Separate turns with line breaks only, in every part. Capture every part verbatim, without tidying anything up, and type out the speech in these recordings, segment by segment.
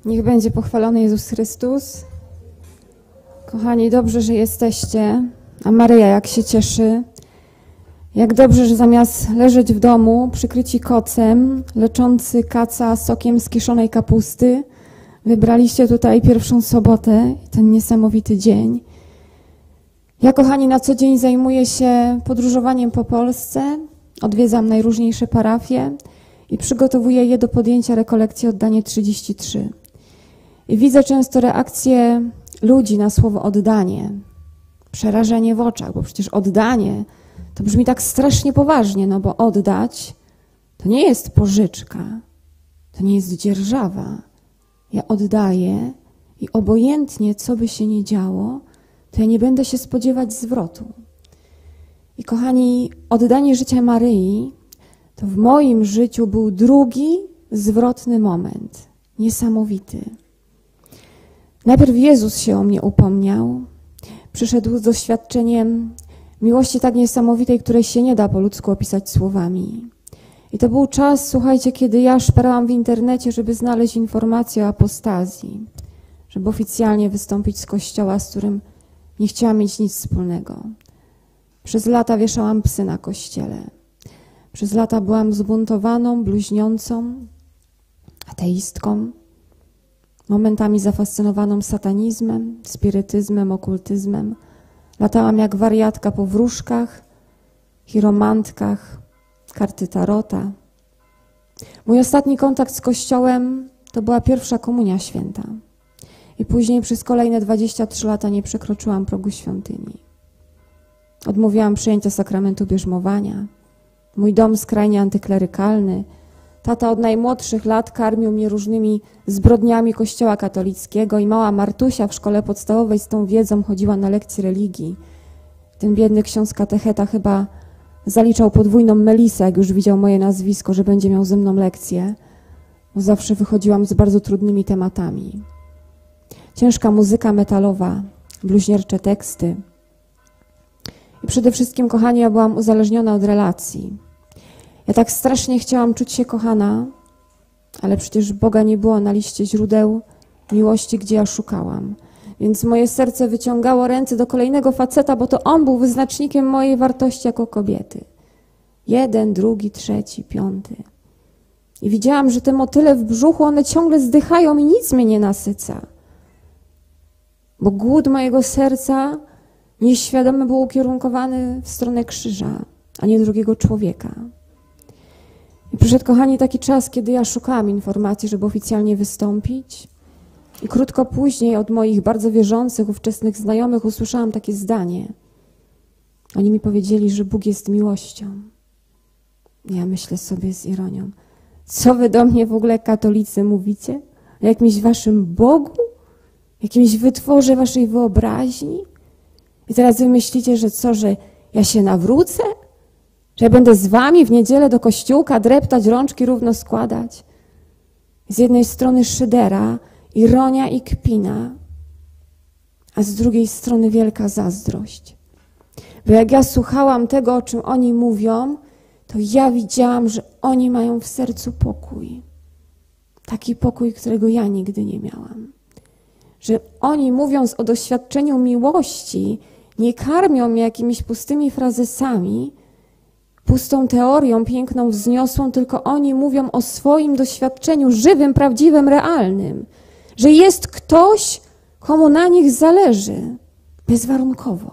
Niech będzie pochwalony Jezus Chrystus. Kochani, dobrze, że jesteście. A Maryja jak się cieszy. Jak dobrze, że zamiast leżeć w domu, przykryci kocem, leczący kaca sokiem z kiszonej kapusty, wybraliście tutaj pierwszą sobotę, ten niesamowity dzień. Ja, kochani, na co dzień zajmuję się podróżowaniem po Polsce, odwiedzam najróżniejsze parafie i przygotowuję je do podjęcia rekolekcji Oddanie trzydzieści trzy. I widzę często reakcje ludzi na słowo oddanie, przerażenie w oczach, bo przecież oddanie to brzmi tak strasznie poważnie, no bo oddać to nie jest pożyczka, to nie jest dzierżawa. Ja oddaję i obojętnie, co by się nie działo, to ja nie będę się spodziewać zwrotu. I kochani, oddanie życia Maryi to w moim życiu był drugi zwrotny moment, niesamowity. Najpierw Jezus się o mnie upomniał, przyszedł z doświadczeniem miłości tak niesamowitej, której się nie da po ludzku opisać słowami. I to był czas, słuchajcie, kiedy ja szperałam w internecie, żeby znaleźć informacje o apostazji, żeby oficjalnie wystąpić z kościoła, z którym nie chciałam mieć nic wspólnego. Przez lata wieszałam psy na kościele. Przez lata byłam zbuntowaną, bluźniącą, ateistką, momentami zafascynowaną satanizmem, spirytyzmem, okultyzmem. Latałam jak wariatka po wróżkach, chiromantkach, karty tarota. Mój ostatni kontakt z Kościołem to była pierwsza komunia święta. I później przez kolejne dwadzieścia trzy lata nie przekroczyłam progu świątyni. Odmówiłam przyjęcia sakramentu bierzmowania. Mój dom skrajnie antyklerykalny. Tata od najmłodszych lat karmił mnie różnymi zbrodniami Kościoła katolickiego i mała Martusia w szkole podstawowej z tą wiedzą chodziła na lekcje religii. Ten biedny ksiądz katecheta chyba zaliczał podwójną melisę, jak już widział moje nazwisko, że będzie miał ze mną lekcję, bo zawsze wychodziłam z bardzo trudnymi tematami. Ciężka muzyka metalowa, bluźniercze teksty. I przede wszystkim, kochani, ja byłam uzależniona od relacji. Ja tak strasznie chciałam czuć się kochana, ale przecież Boga nie było na liście źródeł miłości, gdzie ja szukałam. Więc moje serce wyciągało ręce do kolejnego faceta, bo to on był wyznacznikiem mojej wartości jako kobiety. Jeden, drugi, trzeci, piąty. I widziałam, że te motyle w brzuchu, one ciągle zdychają i nic mnie nie nasyca. Bo głód mojego serca nieświadomy był ukierunkowany w stronę krzyża, a nie drugiego człowieka. I przyszedł, kochani, taki czas, kiedy ja szukałam informacji, żeby oficjalnie wystąpić. I krótko później od moich bardzo wierzących, ówczesnych znajomych usłyszałam takie zdanie. Oni mi powiedzieli, że Bóg jest miłością. Ja myślę sobie z ironią, co wy do mnie w ogóle, katolicy, mówicie? O jakimś waszym Bogu? Jakimś wytworze waszej wyobraźni? I teraz wy myślicie, że co, że ja się nawrócę? Że ja będę z wami w niedzielę do kościółka dreptać, rączki równo składać? Z jednej strony szydera, ironia i kpina, a z drugiej strony wielka zazdrość. Bo jak ja słuchałam tego, o czym oni mówią, to ja widziałam, że oni mają w sercu pokój. Taki pokój, którego ja nigdy nie miałam. Że oni, mówiąc o doświadczeniu miłości, nie karmią mnie jakimiś pustymi frazesami, pustą teorią, piękną, wzniosłą, tylko oni mówią o swoim doświadczeniu żywym, prawdziwym, realnym. Że jest ktoś, komu na nich zależy, bezwarunkowo.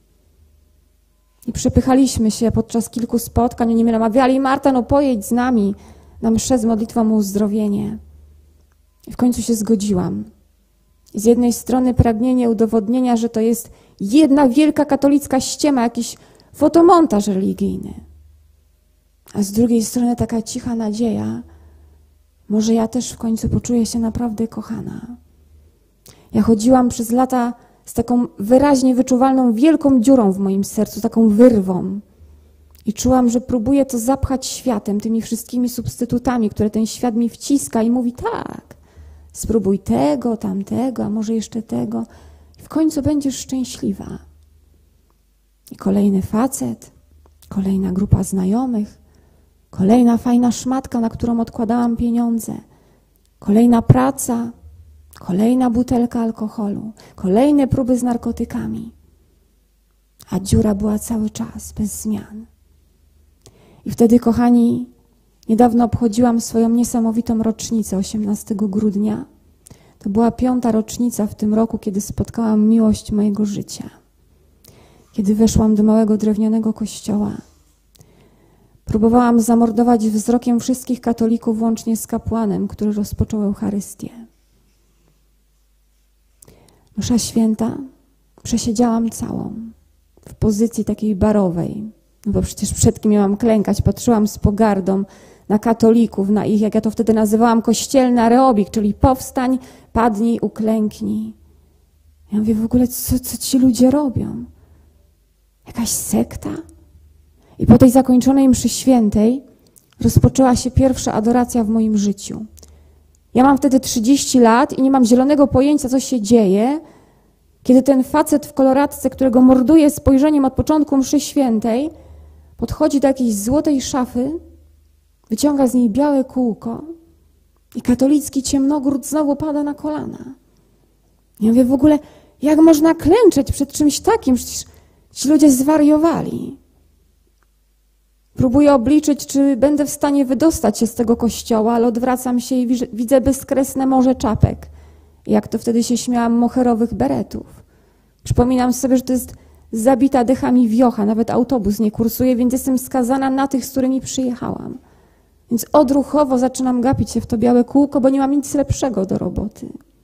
I przepychaliśmy się podczas kilku spotkań, oni mnie namawiali, Marta, no pojedź z nami na mszę z modlitwą o uzdrowienie. I w końcu się zgodziłam. I z jednej strony pragnienie udowodnienia, że to jest jedna wielka katolicka ściema, jakiś fotomontaż religijny. A z drugiej strony taka cicha nadzieja, może ja też w końcu poczuję się naprawdę kochana. Ja chodziłam przez lata z taką wyraźnie wyczuwalną wielką dziurą w moim sercu, taką wyrwą. I czułam, że próbuję to zapchać światem, tymi wszystkimi substytutami, które ten świat mi wciska i mówi tak, spróbuj tego, tamtego, a może jeszcze tego. I w końcu będziesz szczęśliwa. I kolejny facet, kolejna grupa znajomych, kolejna fajna szmatka, na którą odkładałam pieniądze, kolejna praca, Kolejna butelka alkoholu, kolejne próby z narkotykami. A dziura była cały czas, bez zmian. I wtedy, kochani, niedawno obchodziłam swoją niesamowitą rocznicę, osiemnastego grudnia. To była piąta rocznica w tym roku, kiedy spotkałam miłość mojego życia. Kiedy weszłam do małego drewnianego kościoła, próbowałam zamordować wzrokiem wszystkich katolików, łącznie z kapłanem, który rozpoczął Eucharystię. Msza święta przesiedziałam całą, w pozycji takiej barowej, no bo przecież przed kim miałam klękać, patrzyłam z pogardą na katolików, na ich, jak ja to wtedy nazywałam, kościelny areobik, czyli powstań, padnij, uklęknij. Ja mówię, w ogóle co, co ci ludzie robią? Jakaś sekta? I po tej zakończonej mszy świętej rozpoczęła się pierwsza adoracja w moim życiu. Ja mam wtedy trzydzieści lat i nie mam zielonego pojęcia, co się dzieje, kiedy ten facet w koloradce, którego morduję spojrzeniem od początku mszy świętej, podchodzi do jakiejś złotej szafy, wyciąga z niej białe kółko i katolicki ciemnogród znowu pada na kolana. Ja mówię, w ogóle, jak można klęczeć przed czymś takim? Przecież ci ludzie zwariowali. Próbuję obliczyć, czy będę w stanie wydostać się z tego kościoła, ale odwracam się i widzę bezkresne morze czapek. Jak to wtedy się śmiałam, moherowych beretów. Przypominam sobie, że to jest zabita dechami wiocha, nawet autobus nie kursuje, więc jestem skazana na tych, z którymi przyjechałam. Więc odruchowo zaczynam gapić się w to białe kółko, bo nie mam nic lepszego do roboty.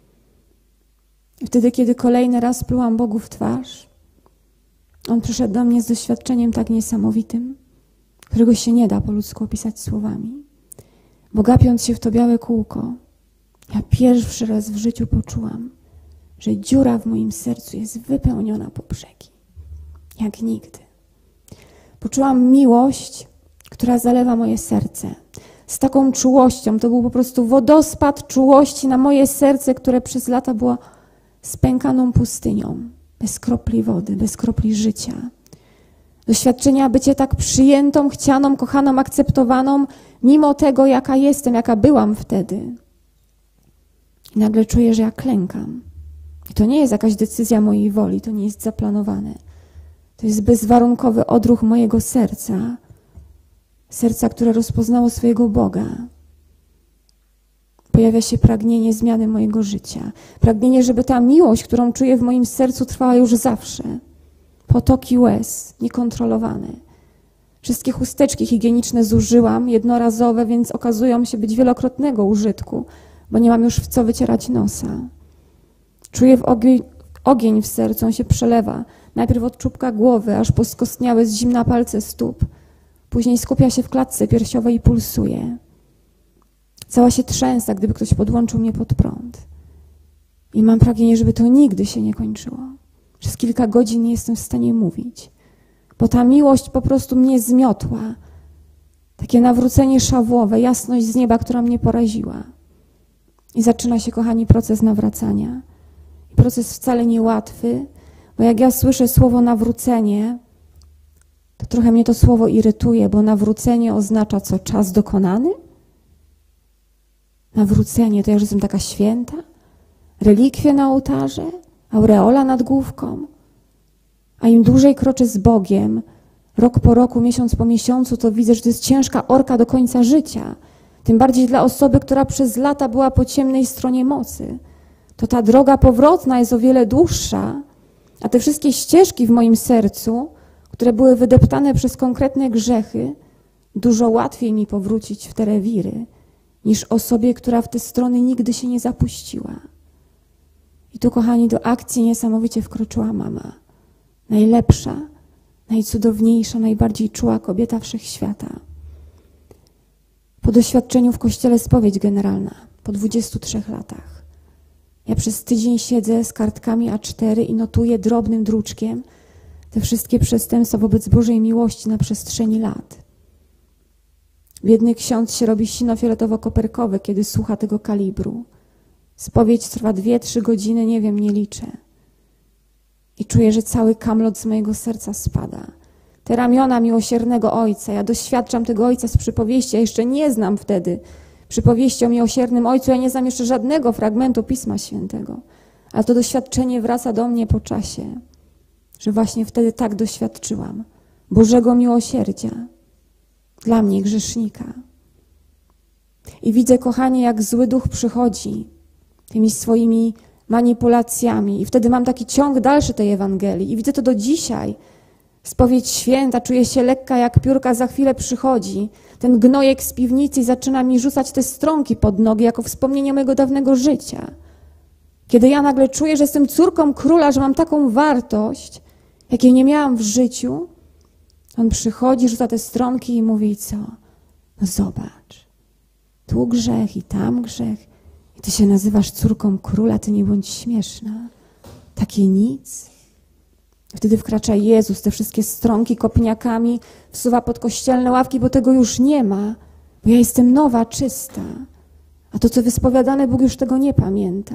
I wtedy, kiedy kolejny raz plułam Bogu w twarz, On przyszedł do mnie z doświadczeniem tak niesamowitym, którego się nie da po ludzku opisać słowami. Bo gapiąc się w to białe kółko, ja pierwszy raz w życiu poczułam, że dziura w moim sercu jest wypełniona po brzegi. Jak nigdy. Poczułam miłość, która zalewa moje serce. Z taką czułością, to był po prostu wodospad czułości na moje serce, które przez lata było spękaną pustynią. Bez kropli wody, bez kropli życia. Doświadczenia bycie tak przyjętą, chcianą, kochaną, akceptowaną, mimo tego, jaka jestem, jaka byłam wtedy. I nagle czuję, że ja klękam. I to nie jest jakaś decyzja mojej woli, to nie jest zaplanowane. To jest bezwarunkowy odruch mojego serca. Serca, które rozpoznało swojego Boga. Pojawia się pragnienie zmiany mojego życia. Pragnienie, żeby ta miłość, którą czuję w moim sercu, trwała już zawsze. Potoki łez, niekontrolowane. Wszystkie chusteczki higieniczne zużyłam, jednorazowe, więc okazują się być wielokrotnego użytku, bo nie mam już w co wycierać nosa. Czuję w ogień, ogień w sercu, on się przelewa. Najpierw od czubka głowy, aż po skostniałe z zimna palce stóp. Później skupia się w klatce piersiowej i pulsuje. Cała się trzęsa, gdyby ktoś podłączył mnie pod prąd. I mam pragnienie, żeby to nigdy się nie kończyło. Przez kilka godzin nie jestem w stanie mówić, bo ta miłość po prostu mnie zmiotła. Takie nawrócenie szawłowe, jasność z nieba, która mnie poraziła. I zaczyna się, kochani, proces nawracania. I proces wcale niełatwy, bo jak ja słyszę słowo nawrócenie, to trochę mnie to słowo irytuje, bo nawrócenie oznacza co? Czas dokonany? Nawrócenie to ja już jestem taka święta? Relikwie na ołtarze? Aureola nad główką? A im dłużej kroczę z Bogiem, rok po roku, miesiąc po miesiącu, to widzę, że to jest ciężka orka do końca życia. Tym bardziej dla osoby, która przez lata była po ciemnej stronie mocy. To ta droga powrotna jest o wiele dłuższa, a te wszystkie ścieżki w moim sercu, które były wydeptane przez konkretne grzechy, dużo łatwiej mi powrócić w te rewiry, niż osobie, która w te strony nigdy się nie zapuściła. I tu, kochani, do akcji niesamowicie wkroczyła mama. Najlepsza, najcudowniejsza, najbardziej czuła kobieta wszechświata. Po doświadczeniu w kościele spowiedź generalna, po dwudziestu trzech latach. Ja przez tydzień siedzę z kartkami A cztery i notuję drobnym druczkiem te wszystkie przestępstwa wobec Bożej miłości na przestrzeni lat. Biedny ksiądz się robi sino-fioletowo-koperkowy, kiedy słucha tego kalibru. Spowiedź trwa dwie, trzy godziny, nie wiem, nie liczę. I czuję, że cały kamlot z mojego serca spada. Te ramiona miłosiernego Ojca, ja doświadczam tego Ojca z przypowieści, ja jeszcze nie znam wtedy przypowieści o miłosiernym Ojcu, ja nie znam jeszcze żadnego fragmentu Pisma Świętego, ale to doświadczenie wraca do mnie po czasie, że właśnie wtedy tak doświadczyłam Bożego miłosierdzia dla mnie, grzesznika. I widzę, kochanie, jak zły duch przychodzi tymi swoimi manipulacjami. I wtedy mam taki ciąg dalszy tej Ewangelii. I widzę to do dzisiaj. Spowiedź święta, czuję się lekka jak piórka, za chwilę przychodzi ten gnojek z piwnicy i zaczyna mi rzucać te strąki pod nogi jako wspomnienie mojego dawnego życia. Kiedy ja nagle czuję, że jestem córką króla, że mam taką wartość, jakiej nie miałam w życiu, on przychodzi, rzuca te strąki i mówi, co? No zobacz, tu grzech i tam grzech i ty się nazywasz córką króla, ty nie bądź śmieszna. Takie nic. Wtedy wkracza Jezus, te wszystkie strąki kopniakami wsuwa pod kościelne ławki, bo tego już nie ma, bo ja jestem nowa, czysta. A to, co wyspowiadane, Bóg już tego nie pamięta.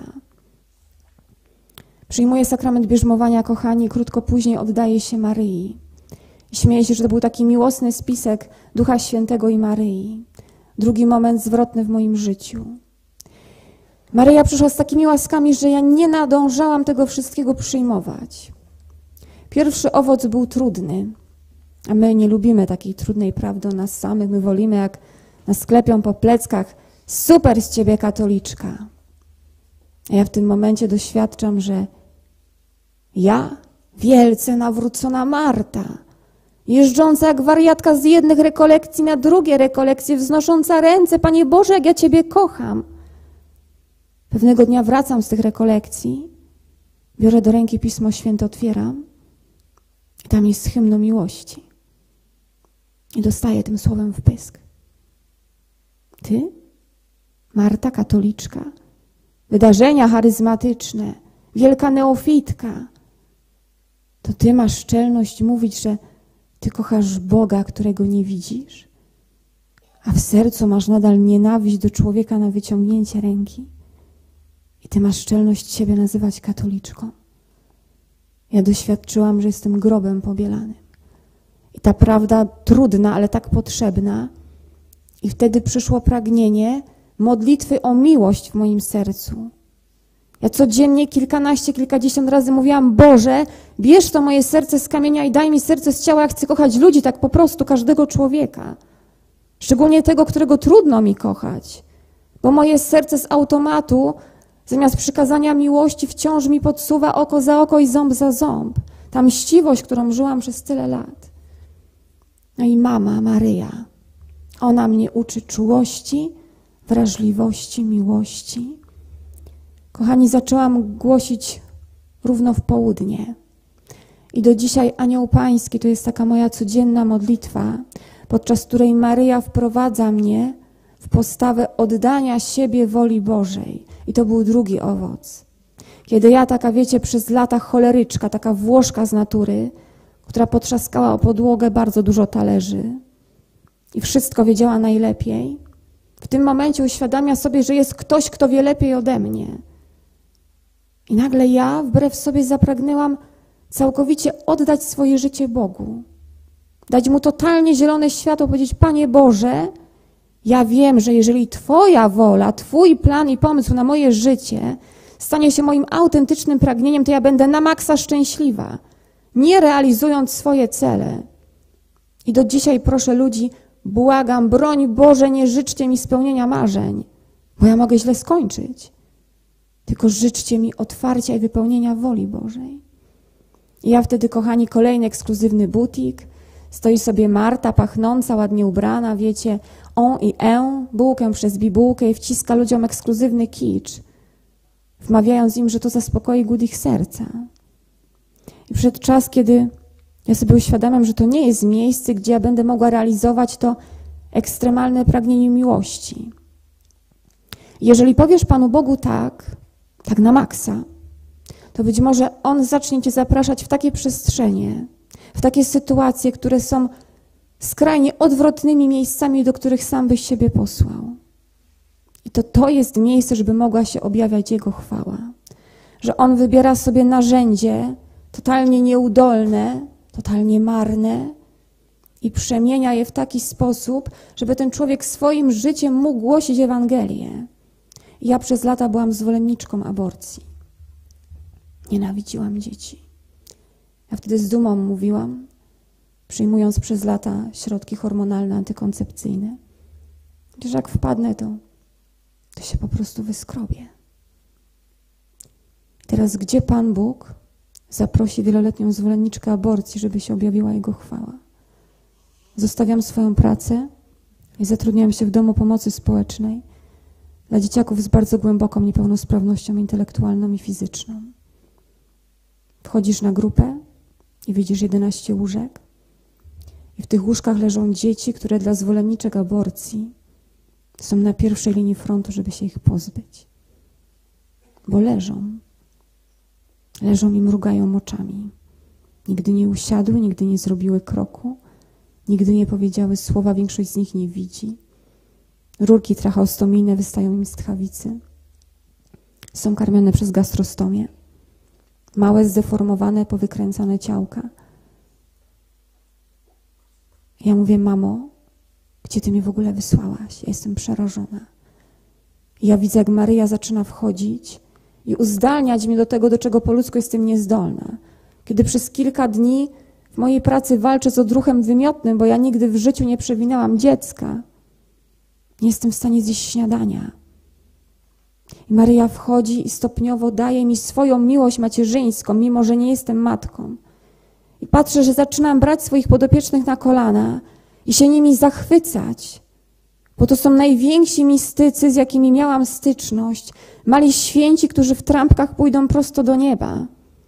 Przyjmuje sakrament bierzmowania, kochani, i krótko później oddaje się Maryi. I śmieję się, że to był taki miłosny spisek Ducha Świętego i Maryi. Drugi moment zwrotny w moim życiu. Maryja przyszła z takimi łaskami, że ja nie nadążałam tego wszystkiego przyjmować. Pierwszy owoc był trudny, a my nie lubimy takiej trudnej prawdy o nas samych. My wolimy, jak nas sklepią po pleckach, super z ciebie katoliczka. A ja w tym momencie doświadczam, że ja, wielce nawrócona Marta, jeżdżąca jak wariatka z jednych rekolekcji na drugie rekolekcje, wznosząca ręce, Panie Boże, jak ja Ciebie kocham. Pewnego dnia wracam z tych rekolekcji, biorę do ręki Pismo Święte, otwieram i tam jest hymn o miłości. I dostaję tym słowem w pysk. Ty, Marta, katoliczka, wydarzenia charyzmatyczne, wielka neofitka, to ty masz szczelność mówić, że ty kochasz Boga, którego nie widzisz, a w sercu masz nadal nienawiść do człowieka na wyciągnięcie ręki i ty masz szczelność siebie nazywać katoliczką. Ja doświadczyłam, że jestem grobem pobielanym. I ta prawda trudna, ale tak potrzebna. I wtedy przyszło pragnienie modlitwy o miłość w moim sercu. Ja codziennie kilkanaście, kilkadziesiąt razy mówiłam, Boże, bierz to moje serce z kamienia i daj mi serce z ciała, ja chcę kochać ludzi, tak po prostu, każdego człowieka. Szczególnie tego, którego trudno mi kochać. Bo moje serce z automatu, zamiast przykazania miłości, wciąż mi podsuwa oko za oko i ząb za ząb. Ta mściwość, którą żyłam przez tyle lat. No i mama, Maryja, ona mnie uczy czułości, wrażliwości, miłości. Kochani, zaczęłam głosić równo w południe. I do dzisiaj Anioł Pański to jest taka moja codzienna modlitwa, podczas której Maryja wprowadza mnie w postawę oddania siebie woli Bożej. I to był drugi owoc. Kiedy ja taka, wiecie, przez lata choleryczka, taka Włoszka z natury, która potrzaskała o podłogę bardzo dużo talerzy i wszystko wiedziała najlepiej, w tym momencie uświadamia sobie, że jest ktoś, kto wie lepiej ode mnie. I nagle ja wbrew sobie zapragnęłam całkowicie oddać swoje życie Bogu. Dać Mu totalnie zielone światło, powiedzieć, Panie Boże, ja wiem, że jeżeli Twoja wola, Twój plan i pomysł na moje życie stanie się moim autentycznym pragnieniem, to ja będę na maksa szczęśliwa, nie realizując swoje cele. I do dzisiaj proszę ludzi, błagam, broń Boże, nie życzcie mi spełnienia marzeń, bo ja mogę źle skończyć. Tylko życzcie mi otwarcia i wypełnienia woli Bożej. I ja wtedy, kochani, kolejny ekskluzywny butik, stoi sobie Marta, pachnąca, ładnie ubrana, wiecie, on i e, bułkę przez bibułkę i wciska ludziom ekskluzywny kicz, wmawiając im, że to zaspokoi głód ich serca. I przyszedł czas, kiedy ja sobie uświadamiam, że to nie jest miejsce, gdzie ja będę mogła realizować to ekstremalne pragnienie miłości. Jeżeli powiesz Panu Bogu tak, tak na maksa, to być może On zacznie cię zapraszać w takie przestrzenie, w takie sytuacje, które są skrajnie odwrotnymi miejscami, do których sam byś siebie posłał. I to to jest miejsce, żeby mogła się objawiać Jego chwała. Że On wybiera sobie narzędzie totalnie nieudolne, totalnie marne i przemienia je w taki sposób, żeby ten człowiek swoim życiem mógł głosić Ewangelię. Ja przez lata byłam zwolenniczką aborcji. Nienawidziłam dzieci. Ja wtedy z dumą mówiłam, przyjmując przez lata środki hormonalne, antykoncepcyjne, że jak wpadnę, to, to się po prostu wyskrobię. Teraz gdzie Pan Bóg zaprosi wieloletnią zwolenniczkę aborcji, żeby się objawiła Jego chwała? Zostawiam swoją pracę i zatrudniam się w domu pomocy społecznej dla dzieciaków z bardzo głęboką niepełnosprawnością intelektualną i fizyczną. Wchodzisz na grupę i widzisz jedenaście łóżek i w tych łóżkach leżą dzieci, które dla zwolenniczek aborcji są na pierwszej linii frontu, żeby się ich pozbyć. Bo leżą. Leżą i mrugają oczami. Nigdy nie usiadły, nigdy nie zrobiły kroku, nigdy nie powiedziały słowa, większość z nich nie widzi. Rurki tracheostomijne wystają im z tchawicy. Są karmione przez gastrostomię. Małe, zdeformowane, powykręcane ciałka. Ja mówię, mamo, gdzie ty mnie w ogóle wysłałaś? Ja jestem przerażona. I ja widzę, jak Maryja zaczyna wchodzić i uzdalniać mnie do tego, do czego po ludzku jestem niezdolna. Kiedy przez kilka dni w mojej pracy walczę z odruchem wymiotnym, bo ja nigdy w życiu nie przewinęłam dziecka. Nie jestem w stanie zjeść śniadania. I Maryja wchodzi i stopniowo daje mi swoją miłość macierzyńską, mimo że nie jestem matką. I patrzę, że zaczynam brać swoich podopiecznych na kolana i się nimi zachwycać, bo to są najwięksi mistycy, z jakimi miałam styczność. Mali święci, którzy w trampkach pójdą prosto do nieba.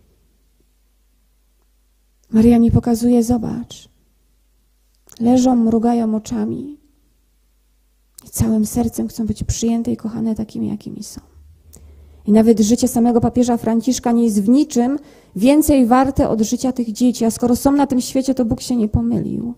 Maryja mi pokazuje, zobacz, leżą, mrugają oczami i całym sercem chcą być przyjęte i kochane takimi, jakimi są. I nawet życie samego papieża Franciszka nie jest w niczym więcej warte od życia tych dzieci, a skoro są na tym świecie, to Bóg się nie pomylił.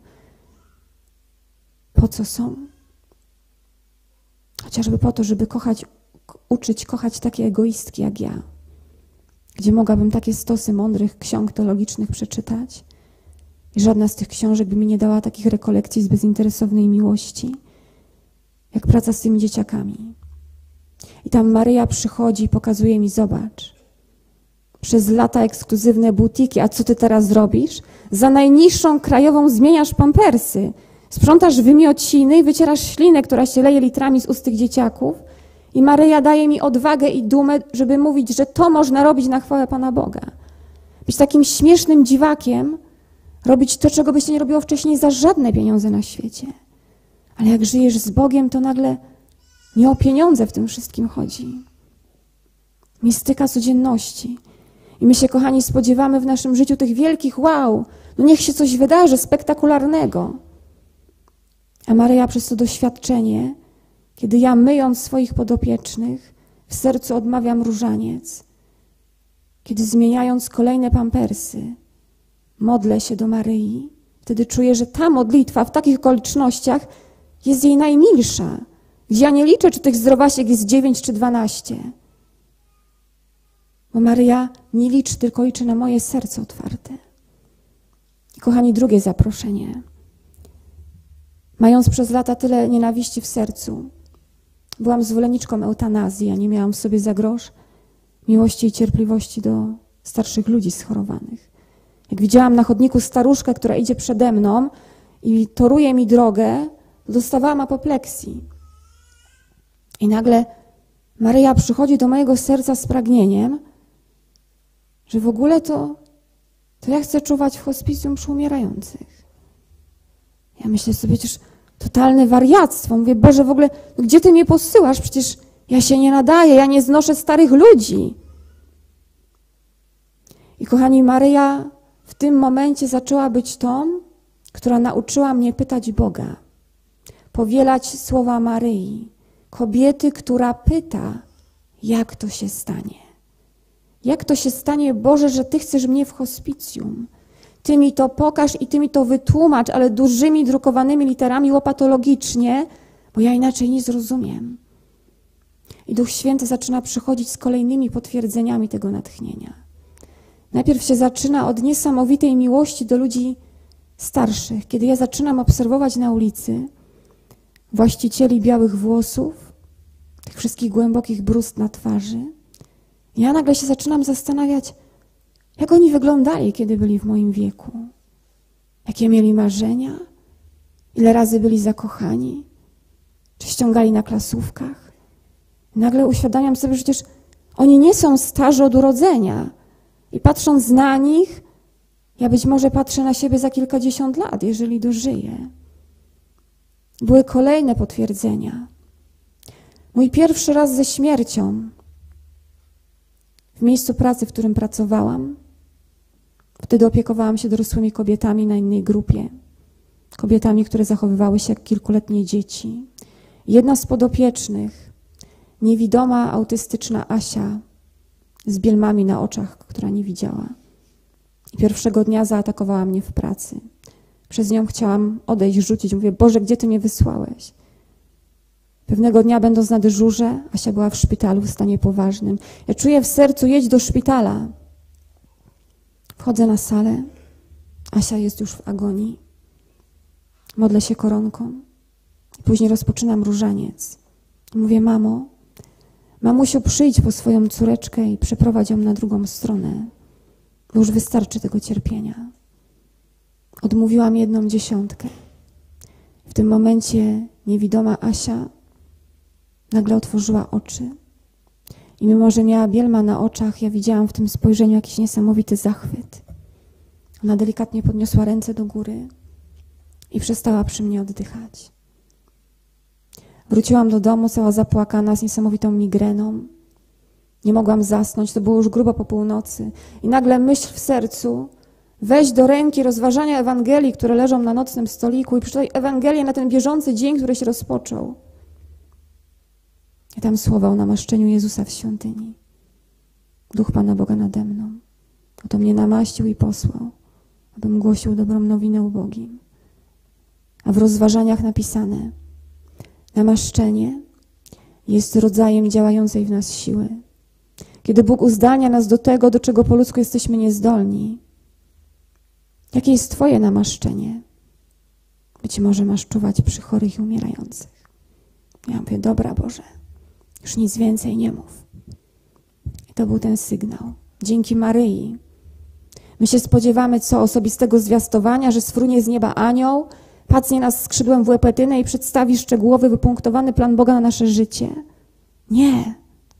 Po co są? Chociażby po to, żeby kochać, uczyć kochać takie egoistki jak ja, gdzie mogłabym takie stosy mądrych ksiąg teologicznych przeczytać i żadna z tych książek by mi nie dała takich rekolekcji z bezinteresownej miłości, jak praca z tymi dzieciakami. I tam Maryja przychodzi i pokazuje mi, zobacz, przez lata ekskluzywne butiki, a co ty teraz robisz? Za najniższą krajową zmieniasz pampersy, sprzątasz wymiociny i wycierasz ślinę, która się leje litrami z ust tych dzieciaków. I Maryja daje mi odwagę i dumę, żeby mówić, że to można robić na chwałę Pana Boga. Być takim śmiesznym dziwakiem, robić to, czego by się nie robiło wcześniej za żadne pieniądze na świecie. Ale jak żyjesz z Bogiem, to nagle nie o pieniądze w tym wszystkim chodzi. Mistyka codzienności. I my się, kochani, spodziewamy w naszym życiu tych wielkich wow, no niech się coś wydarzy spektakularnego. A Maryja przez to doświadczenie, kiedy ja, myjąc swoich podopiecznych, w sercu odmawiam różaniec, kiedy zmieniając kolejne pampersy, modlę się do Maryi, wtedy czuję, że ta modlitwa w takich okolicznościach jest jej najmilsza, gdzie ja nie liczę, czy tych zdrowasiek jest dziewięć czy dwanaście. Bo Maryja nie liczy, tylko liczy na moje serce otwarte. I kochani, drugie zaproszenie. Mając przez lata tyle nienawiści w sercu, byłam zwolenniczką eutanazji, a nie miałam w sobie za grosz miłości i cierpliwości do starszych ludzi schorowanych. Jak widziałam na chodniku staruszkę, która idzie przede mną i toruje mi drogę, to dostawałam apopleksji. I nagle Maryja przychodzi do mojego serca z pragnieniem, że w ogóle to, to ja chcę czuwać w hospicjum przy umierających. Ja myślę sobie, przecież totalne wariactwo. Mówię, Boże, w ogóle, no gdzie Ty mnie posyłasz? Przecież ja się nie nadaję, ja nie znoszę starych ludzi. I kochani, Maryja w tym momencie zaczęła być tą, która nauczyła mnie pytać Boga, powielać słowa Maryi, kobiety, która pyta, jak to się stanie. Jak to się stanie, Boże, że Ty chcesz mnie w hospicjum? Ty mi to pokaż i Ty mi to wytłumacz, ale dużymi drukowanymi literami łopatologicznie, bo ja inaczej nie zrozumiem. I Duch Święty zaczyna przychodzić z kolejnymi potwierdzeniami tego natchnienia. Najpierw się zaczyna od niesamowitej miłości do ludzi starszych, kiedy ja zaczynam obserwować na ulicy właścicieli białych włosów, tych wszystkich głębokich bruzd na twarzy, ja nagle się zaczynam zastanawiać, jak oni wyglądali, kiedy byli w moim wieku. Jakie mieli marzenia, ile razy byli zakochani, czy ściągali na klasówkach. Nagle uświadamiam sobie, że przecież oni nie są starzy od urodzenia. I patrząc na nich, ja być może patrzę na siebie za kilkadziesiąt lat, jeżeli dożyję. Były kolejne potwierdzenia. Mój pierwszy raz ze śmiercią w miejscu pracy, w którym pracowałam. Wtedy opiekowałam się dorosłymi kobietami na innej grupie. Kobietami, które zachowywały się jak kilkuletnie dzieci. Jedna z podopiecznych, niewidoma, autystyczna Asia, z bielmami na oczach, która nie widziała. I pierwszego dnia zaatakowała mnie w pracy. Przez nią chciałam odejść, rzucić. Mówię, Boże, gdzie Ty mnie wysłałeś? Pewnego dnia, będąc na dyżurze, Asia była w szpitalu w stanie poważnym. Ja czuję w sercu, jedź do szpitala. Wchodzę na salę. Asia jest już w agonii. Modlę się koronką. I później rozpoczynam różaniec. I mówię, mamo, mamusiu, przyjdź po swoją córeczkę i przeprowadź ją na drugą stronę. Bo już wystarczy tego cierpienia. Odmówiłam jedną dziesiątkę. W tym momencie niewidoma Asia nagle otworzyła oczy. I mimo, że miała bielma na oczach, ja widziałam w tym spojrzeniu jakiś niesamowity zachwyt. Ona delikatnie podniosła ręce do góry i przestała przy mnie oddychać. Wróciłam do domu cała zapłakana, z niesamowitą migreną. Nie mogłam zasnąć, to było już grubo po północy. I nagle myśl w sercu, weź do ręki rozważania Ewangelii, które leżą na nocnym stoliku i przeczytaj Ewangelię na ten bieżący dzień, który się rozpoczął. I tam słowa o namaszczeniu Jezusa w świątyni. Duch Pana Boga nade mną. Oto mnie namaścił i posłał, abym głosił dobrą nowinę ubogim. A w rozważaniach napisane, namaszczenie jest rodzajem działającej w nas siły. Kiedy Bóg uzdalnia nas do tego, do czego po ludzku jesteśmy niezdolni. Jakie jest Twoje namaszczenie? Być może masz czuwać przy chorych i umierających. Ja mówię, dobra Boże, już nic więcej nie mów. I to był ten sygnał. Dzięki Maryi. My się spodziewamy co? Osobistego zwiastowania, że sfrunie z nieba anioł, pacnie nas skrzydłem w łepetynę i przedstawi szczegółowy, wypunktowany plan Boga na nasze życie. Nie.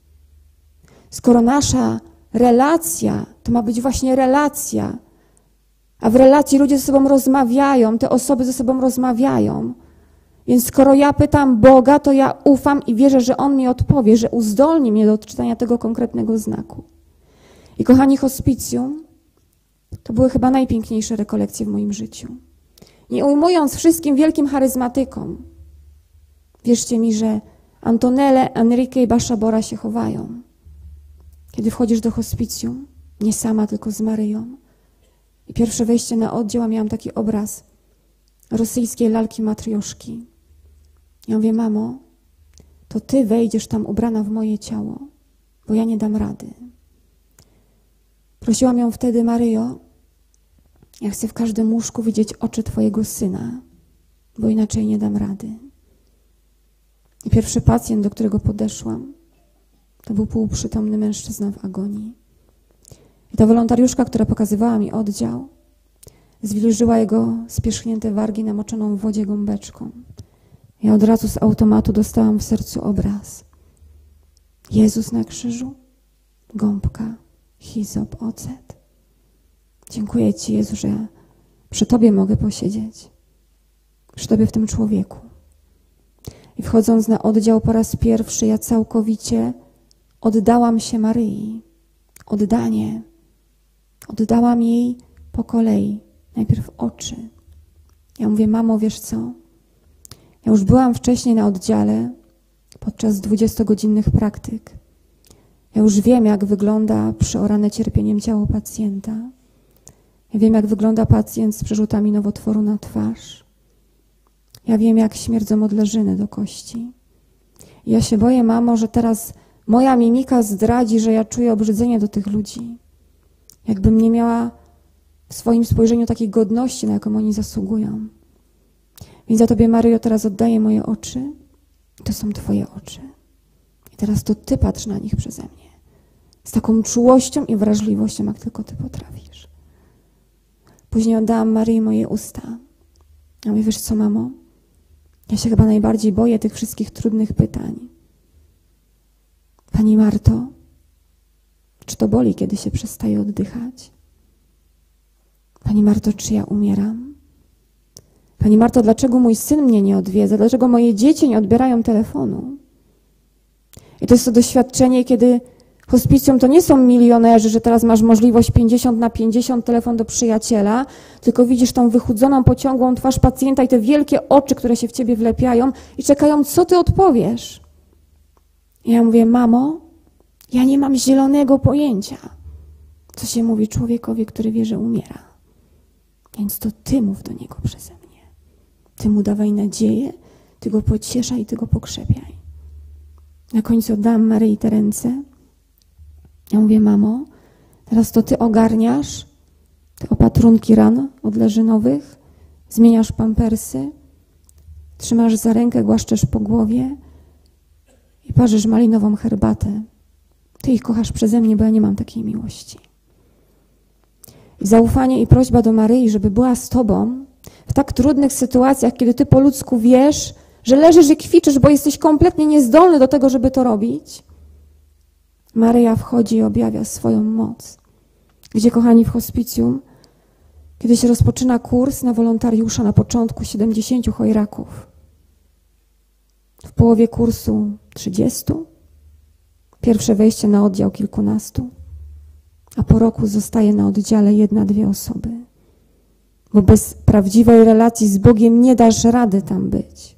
Skoro nasza relacja, to ma być właśnie relacja, a w relacji ludzie ze sobą rozmawiają, te osoby ze sobą rozmawiają. Więc skoro ja pytam Boga, to ja ufam i wierzę, że On mi odpowie, że uzdolni mnie do odczytania tego konkretnego znaku. I kochani, hospicjum to były chyba najpiękniejsze rekolekcje w moim życiu. Nie ujmując wszystkim wielkim charyzmatykom, wierzcie mi, że Antonelle, Enrique i Bashabora się chowają. Kiedy wchodzisz do hospicjum, nie sama, tylko z Maryją. I pierwsze wejście na oddział, a miałam taki obraz rosyjskiej lalki matrioszki. Ja mówię, mamo, to ty wejdziesz tam ubrana w moje ciało, bo ja nie dam rady. Prosiłam ją wtedy, Maryjo, ja chcę w każdym łóżku widzieć oczy twojego syna, bo inaczej nie dam rady. I pierwszy pacjent, do którego podeszłam, to był półprzytomny mężczyzna w agonii. I ta wolontariuszka, która pokazywała mi oddział, zwilżyła jego spierzchnięte wargi namoczoną w wodzie gąbeczką. Ja od razu z automatu dostałam w sercu obraz. Jezus na krzyżu, gąbka, hizop, ocet. Dziękuję Ci, Jezu, że ja przy Tobie mogę posiedzieć. Przy Tobie w tym człowieku. I wchodząc na oddział po raz pierwszy, ja całkowicie oddałam się Maryi. Oddanie. Oddałam jej po kolei. Najpierw oczy. Ja mówię, mamo, wiesz co? Ja już byłam wcześniej na oddziale podczas dwudziestogodzinnych praktyk. Ja już wiem, jak wygląda przeorane cierpieniem ciało pacjenta. Ja wiem, jak wygląda pacjent z przerzutami nowotworu na twarz. Ja wiem, jak śmierdzą odleżyny do kości. I ja się boję, mamo, że teraz moja mimika zdradzi, że ja czuję obrzydzenie do tych ludzi. Jakbym nie miała w swoim spojrzeniu takiej godności, na jaką oni zasługują. Więc ja Tobie, Maryjo, teraz oddaję moje oczy. To są Twoje oczy. I teraz to Ty patrz na nich przeze mnie. Z taką czułością i wrażliwością, jak tylko Ty potrafisz. Później oddałam Maryi moje usta. A mówię, wiesz co, mamo? Ja się chyba najbardziej boję tych wszystkich trudnych pytań. Pani Marto, czy to boli, kiedy się przestaje oddychać? Pani Marto, czy ja umieram? Pani Marto, dlaczego mój syn mnie nie odwiedza? Dlaczego moje dzieci nie odbierają telefonu? I to jest to doświadczenie, kiedy hospicjum to nie są milionerzy, że teraz masz możliwość pięćdziesiąt na pięćdziesiąt telefon do przyjaciela, tylko widzisz tą wychudzoną, pociągłą twarz pacjenta i te wielkie oczy, które się w ciebie wlepiają i czekają, co ty odpowiesz. I ja mówię, mamo, ja nie mam zielonego pojęcia, co się mówi człowiekowi, który wie, że umiera. Więc to ty mów do niego przeze mnie. Ty mu dawaj nadzieję, ty go pocieszaj i ty go pokrzepiaj. Na końcu oddałam Maryi te ręce. Ja mówię, mamo, teraz to ty ogarniasz te opatrunki ran odleżynowych, zmieniasz pampersy, trzymasz za rękę, głaszczesz po głowie i parzysz malinową herbatę. Ty ich kochasz przeze mnie, bo ja nie mam takiej miłości. I zaufanie i prośba do Maryi, żeby była z tobą w tak trudnych sytuacjach, kiedy ty po ludzku wiesz, że leżysz i kwiczysz, bo jesteś kompletnie niezdolny do tego, żeby to robić. Maryja wchodzi i objawia swoją moc. Gdzie, kochani, w hospicjum, kiedy się rozpoczyna kurs na wolontariusza na początku siedemdziesięciu chojraków. W połowie kursu trzydziestu. Pierwsze wejście na oddział kilkunastu. A po roku zostaje na oddziale jedna, dwie osoby. Bo bez prawdziwej relacji z Bogiem nie dasz rady tam być.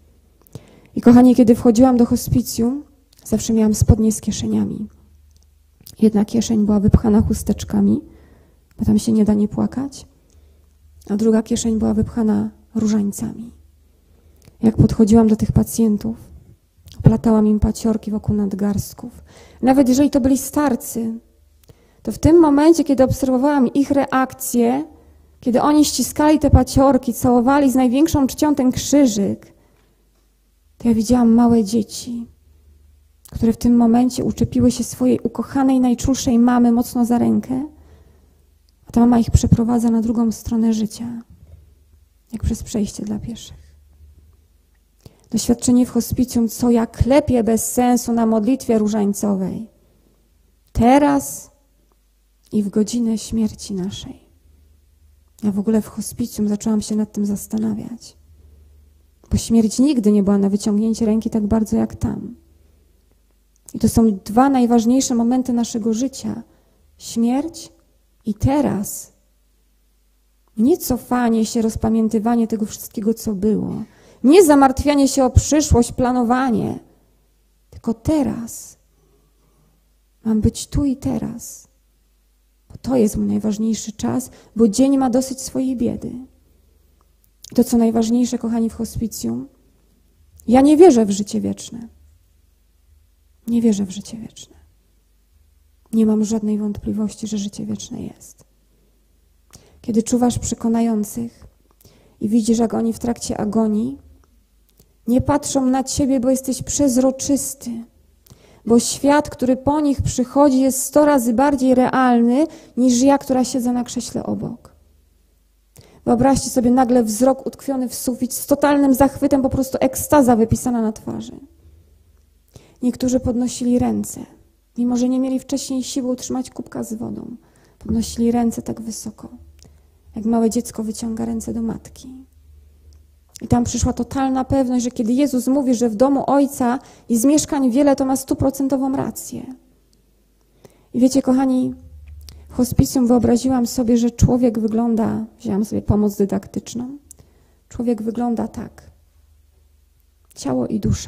I kochani, kiedy wchodziłam do hospicjum, zawsze miałam spodnie z kieszeniami. Jedna kieszeń była wypchana chusteczkami, bo tam się nie da nie płakać, a druga kieszeń była wypchana różańcami. Jak podchodziłam do tych pacjentów, oplatałam im paciorki wokół nadgarstków. Nawet jeżeli to byli starcy, to w tym momencie, kiedy obserwowałam ich reakcje, kiedy oni ściskali te paciorki, całowali z największą czcią ten krzyżyk, to ja widziałam małe dzieci, które w tym momencie uczepiły się swojej ukochanej, najczulszej mamy mocno za rękę, a ta mama ich przeprowadza na drugą stronę życia, jak przez przejście dla pieszych. Doświadczenie w hospicjum, co ja klepię bez sensu na modlitwie różańcowej. Teraz i w godzinę śmierci naszej. Ja w ogóle w hospicjum zaczęłam się nad tym zastanawiać. Bo śmierć nigdy nie była na wyciągnięcie ręki tak bardzo jak tam. I to są dwa najważniejsze momenty naszego życia. Śmierć i teraz. Nie cofanie się, rozpamiętywanie tego wszystkiego, co było. Nie zamartwianie się o przyszłość, planowanie. Tylko teraz. Mam być tu i teraz. Bo to jest mój najważniejszy czas, bo dzień ma dosyć swojej biedy. To, co najważniejsze, kochani, w hospicjum, ja nie wierzę w życie wieczne. Nie wierzę w życie wieczne. Nie mam żadnej wątpliwości, że życie wieczne jest. Kiedy czuwasz przekonających i widzisz, jak oni w trakcie agonii nie patrzą na ciebie, bo jesteś przezroczysty, bo świat, który po nich przychodzi, jest sto razy bardziej realny niż ja, która siedzę na krześle obok. Wyobraźcie sobie nagle wzrok utkwiony w sufit z totalnym zachwytem, po prostu ekstaza wypisana na twarzy. Niektórzy podnosili ręce, mimo że nie mieli wcześniej siły utrzymać kubka z wodą. Podnosili ręce tak wysoko, jak małe dziecko wyciąga ręce do matki. I tam przyszła totalna pewność, że kiedy Jezus mówi, że w domu Ojca jest mieszkań wiele, to ma stuprocentową rację. I wiecie, kochani, w hospicjum wyobraziłam sobie, że człowiek wygląda, wzięłam sobie pomoc dydaktyczną, człowiek wygląda tak, ciało i dusza.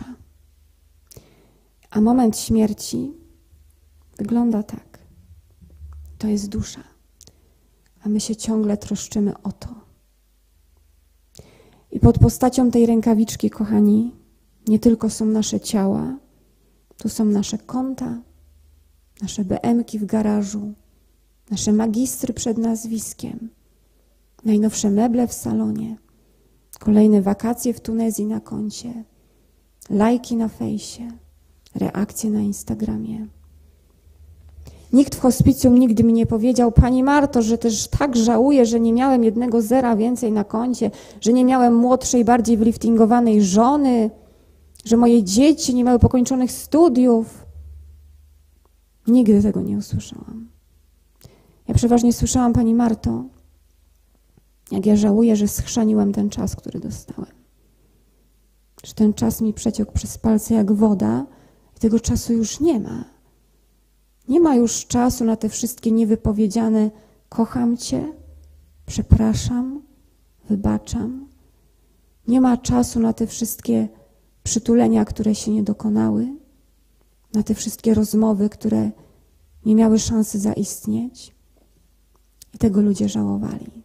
A moment śmierci wygląda tak, to jest dusza, a my się ciągle troszczymy o to. I pod postacią tej rękawiczki, kochani, nie tylko są nasze ciała, tu są nasze konta, nasze be emki w garażu, nasze magistry przed nazwiskiem, najnowsze meble w salonie, kolejne wakacje w Tunezji na koncie, lajki na fejsie, reakcje na Instagramie. Nikt w hospicjum nigdy mi nie powiedział: Pani Marto, że też tak żałuję, że nie miałem jednego zera więcej na koncie, że nie miałem młodszej, bardziej wyliftingowanej żony, że moje dzieci nie miały pokończonych studiów. Nigdy tego nie usłyszałam. Ja przeważnie słyszałam: Pani Marto, jak ja żałuję, że schrzaniłem ten czas, który dostałem. Że ten czas mi przeciął przez palce jak woda i tego czasu już nie ma. Nie ma już czasu na te wszystkie niewypowiedziane kocham Cię, przepraszam, wybaczam. Nie ma czasu na te wszystkie przytulenia, które się nie dokonały, na te wszystkie rozmowy, które nie miały szansy zaistnieć. I tego ludzie żałowali.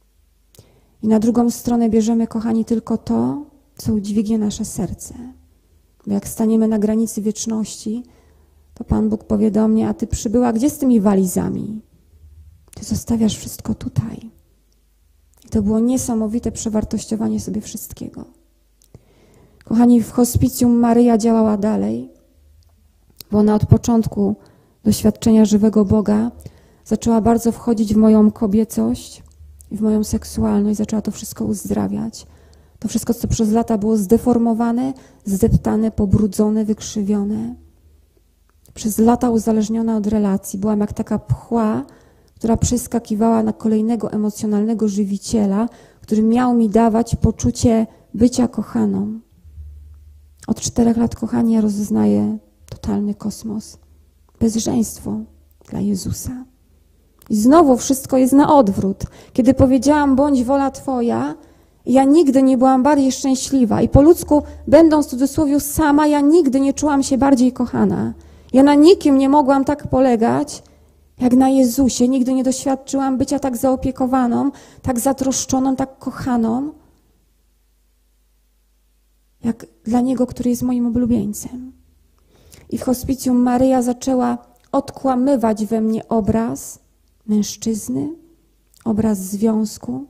I na drugą stronę bierzemy, kochani, tylko to, co udźwignie nasze serce. Bo jak staniemy na granicy wieczności, to Pan Bóg powie do mnie: a Ty przybyła gdzie z tymi walizami? Ty zostawiasz wszystko tutaj. I to było niesamowite przewartościowanie sobie wszystkiego. Kochani, w hospicjum Maryja działała dalej, bo ona od początku doświadczenia żywego Boga zaczęła bardzo wchodzić w moją kobiecość i w moją seksualność, zaczęła to wszystko uzdrawiać. To wszystko, co przez lata było zdeformowane, zdeptane, pobrudzone, wykrzywione. Przez lata uzależniona od relacji. Byłam jak taka pchła, która przeskakiwała na kolejnego emocjonalnego żywiciela, który miał mi dawać poczucie bycia kochaną. Od czterech lat, kochani, ja rozeznaję totalny kosmos. Bezżeństwo dla Jezusa. I znowu wszystko jest na odwrót. Kiedy powiedziałam: bądź wola Twoja, ja nigdy nie byłam bardziej szczęśliwa. I po ludzku, będąc w cudzysłowie sama, ja nigdy nie czułam się bardziej kochana. Ja na nikim nie mogłam tak polegać, jak na Jezusie. Nigdy nie doświadczyłam bycia tak zaopiekowaną, tak zatroszczoną, tak kochaną, jak dla Niego, który jest moim oblubieńcem. I w hospicjum Maryja zaczęła odkłamywać we mnie obraz mężczyzny, obraz związku.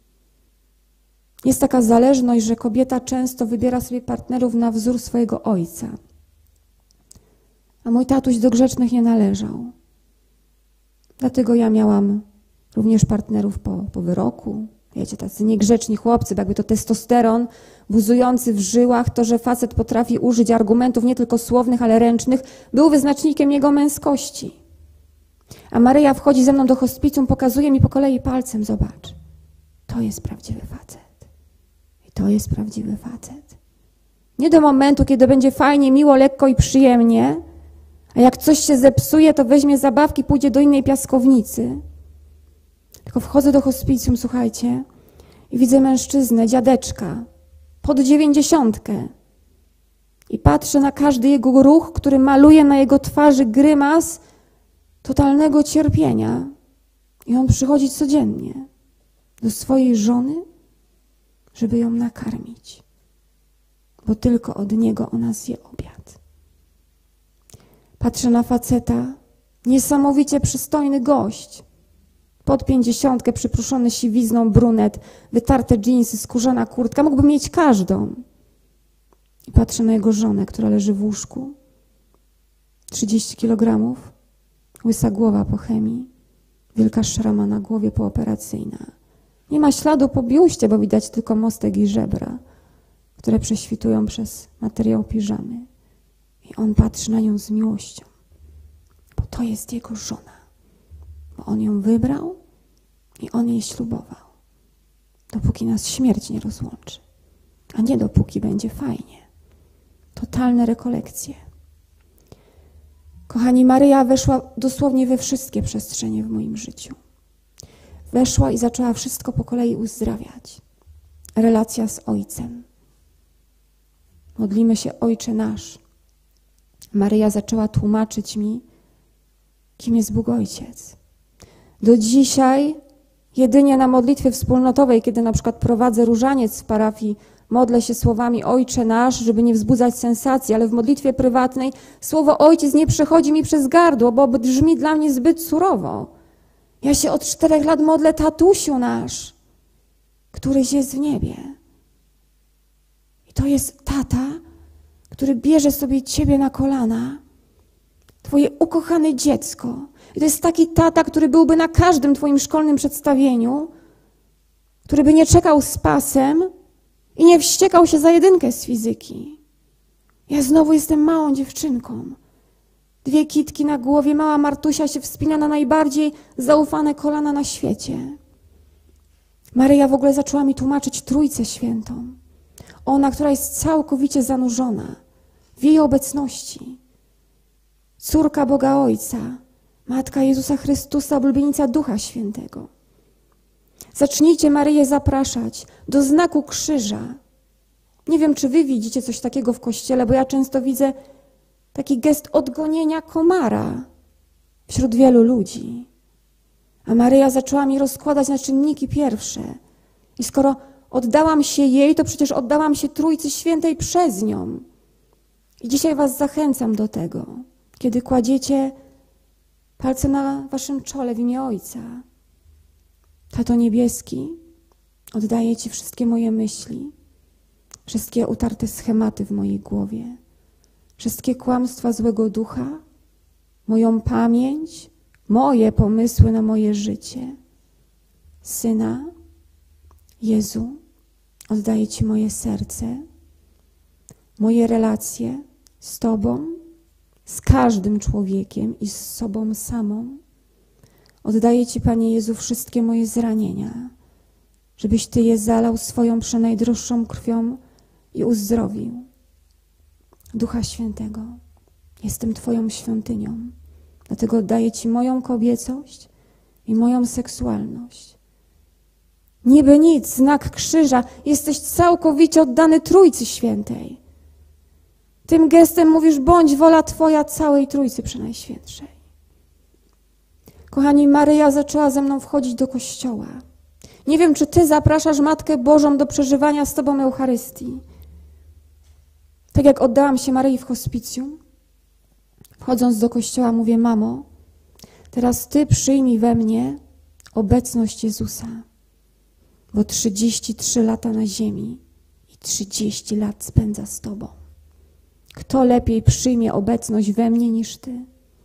Jest taka zależność, że kobieta często wybiera sobie partnerów na wzór swojego ojca. A mój tatuś do grzecznych nie należał. Dlatego ja miałam również partnerów po, po wyroku. Wiecie, tacy niegrzeczni chłopcy, bo jakby to testosteron buzujący w żyłach, to, że facet potrafi użyć argumentów nie tylko słownych, ale ręcznych, był wyznacznikiem jego męskości. A Maryja wchodzi ze mną do hospicjum, pokazuje mi po kolei palcem: zobacz, to jest prawdziwy facet. I to jest prawdziwy facet. Nie do momentu, kiedy będzie fajnie, miło, lekko i przyjemnie, a jak coś się zepsuje, to weźmie zabawki, pójdzie do innej piaskownicy. Tylko wchodzę do hospicjum, słuchajcie, i widzę mężczyznę, dziadeczka, pod dziewięćdziesiątkę. I patrzę na każdy jego ruch, który maluje na jego twarzy grymas totalnego cierpienia. I on przychodzi codziennie do swojej żony, żeby ją nakarmić. Bo tylko od niego ona zje obiad. Patrzę na faceta, niesamowicie przystojny gość. Pod pięćdziesiątkę, przypruszony siwizną, brunet, wytarte dżinsy, skórzana kurtka. Mógłby mieć każdą. I patrzę na jego żonę, która leży w łóżku. trzydzieści kilogramów, łysa głowa po chemii, wielka szrama na głowie pooperacyjna. Nie ma śladu po biuście, bo widać tylko mostek i żebra, które prześwitują przez materiał piżamy. I on patrzy na nią z miłością, bo to jest jego żona. Bo on ją wybrał i on jej ślubował. Dopóki nas śmierć nie rozłączy, a nie dopóki będzie fajnie. Totalne rekolekcje. Kochani, Maryja weszła dosłownie we wszystkie przestrzenie w moim życiu. Weszła i zaczęła wszystko po kolei uzdrawiać. Relacja z Ojcem. Modlimy się: Ojcze nasz. Maryja zaczęła tłumaczyć mi, kim jest Bóg Ojciec. Do dzisiaj jedynie na modlitwie wspólnotowej, kiedy na przykład prowadzę różaniec w parafii, modlę się słowami Ojcze nasz, żeby nie wzbudzać sensacji, ale w modlitwie prywatnej słowo Ojciec nie przechodzi mi przez gardło, bo brzmi dla mnie zbyt surowo. Ja się od czterech lat modlę, tatusiu nasz, któryś jest w niebie. I to jest tata, który bierze sobie ciebie na kolana, twoje ukochane dziecko. I to jest taki tata, który byłby na każdym twoim szkolnym przedstawieniu, który by nie czekał z pasem i nie wściekał się za jedynkę z fizyki. Ja znowu jestem małą dziewczynką. Dwie kitki na głowie, mała Martusia się wspina na najbardziej zaufane kolana na świecie. Maryja w ogóle zaczęła mi tłumaczyć Trójcę Świętą. Ona, która jest całkowicie zanurzona w jej obecności. Córka Boga Ojca, Matka Jezusa Chrystusa, oblubienica Ducha Świętego. Zacznijcie Maryję zapraszać do znaku krzyża. Nie wiem, czy wy widzicie coś takiego w kościele, bo ja często widzę taki gest odgonienia komara wśród wielu ludzi. A Maryja zaczęła mi rozkładać na czynniki pierwsze. I skoro oddałam się jej, to przecież oddałam się Trójcy Świętej przez nią. I dzisiaj was zachęcam do tego, kiedy kładziecie palce na waszym czole w imię Ojca. Tato Niebieski, oddaję ci wszystkie moje myśli, wszystkie utarte schematy w mojej głowie, wszystkie kłamstwa złego ducha, moją pamięć, moje pomysły na moje życie. Syna, Jezu, oddaję ci moje serce, moje relacje z Tobą, z każdym człowiekiem i z sobą samą. Oddaję Ci, Panie Jezu, wszystkie moje zranienia, żebyś Ty je zalał swoją przenajdroższą krwią i uzdrowił. Ducha Świętego, jestem Twoją świątynią, dlatego oddaję Ci moją kobiecość i moją seksualność. Niby nic, znak krzyża, jesteś całkowicie oddany Trójcy Świętej. Tym gestem mówisz, bądź wola Twoja całej Trójcy Przenajświętszej. Kochani, Maryja zaczęła ze mną wchodzić do kościoła. Nie wiem, czy Ty zapraszasz Matkę Bożą do przeżywania z Tobą Eucharystii. Tak jak oddałam się Maryi w hospicjum, wchodząc do kościoła mówię, mamo, teraz Ty przyjmij we mnie obecność Jezusa, bo trzydzieści trzy lata na ziemi i trzydzieści lat spędza z Tobą. Kto lepiej przyjmie obecność we mnie niż Ty?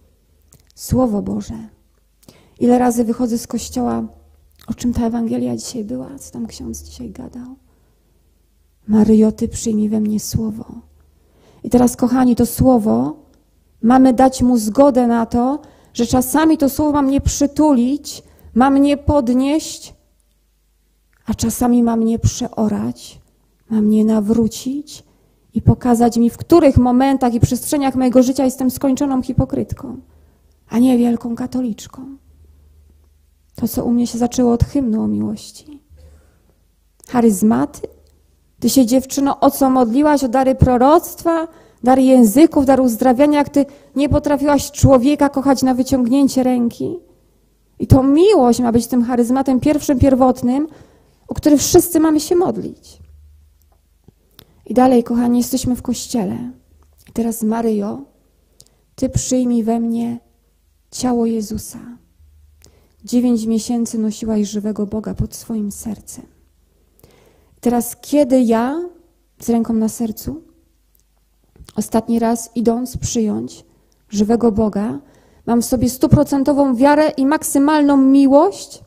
Słowo Boże. Ile razy wychodzę z kościoła, o czym ta Ewangelia dzisiaj była, co tam ksiądz dzisiaj gadał? Maryjo, Ty przyjmij we mnie słowo. I teraz, kochani, to słowo, mamy dać mu zgodę na to, że czasami to słowo ma mnie przytulić, ma mnie podnieść, a czasami ma mnie przeorać, ma mnie nawrócić i pokazać mi, w których momentach i przestrzeniach mojego życia jestem skończoną hipokrytką, a nie wielką katoliczką. To, co u mnie się zaczęło od hymnu o miłości. Charyzmaty? Ty się, dziewczyno, o co modliłaś? O dary proroctwa, dar języków, dar uzdrawiania, jak ty nie potrafiłaś człowieka kochać na wyciągnięcie ręki? I to miłość ma być tym charyzmatem pierwszym, pierwotnym, o który wszyscy mamy się modlić. I dalej, kochani, jesteśmy w kościele. I teraz, Maryjo, Ty przyjmij we mnie ciało Jezusa. Dziewięć miesięcy nosiłaś żywego Boga pod swoim sercem. I teraz, kiedy ja, z ręką na sercu, ostatni raz idąc przyjąć żywego Boga, mam w sobie stuprocentową wiarę i maksymalną miłość,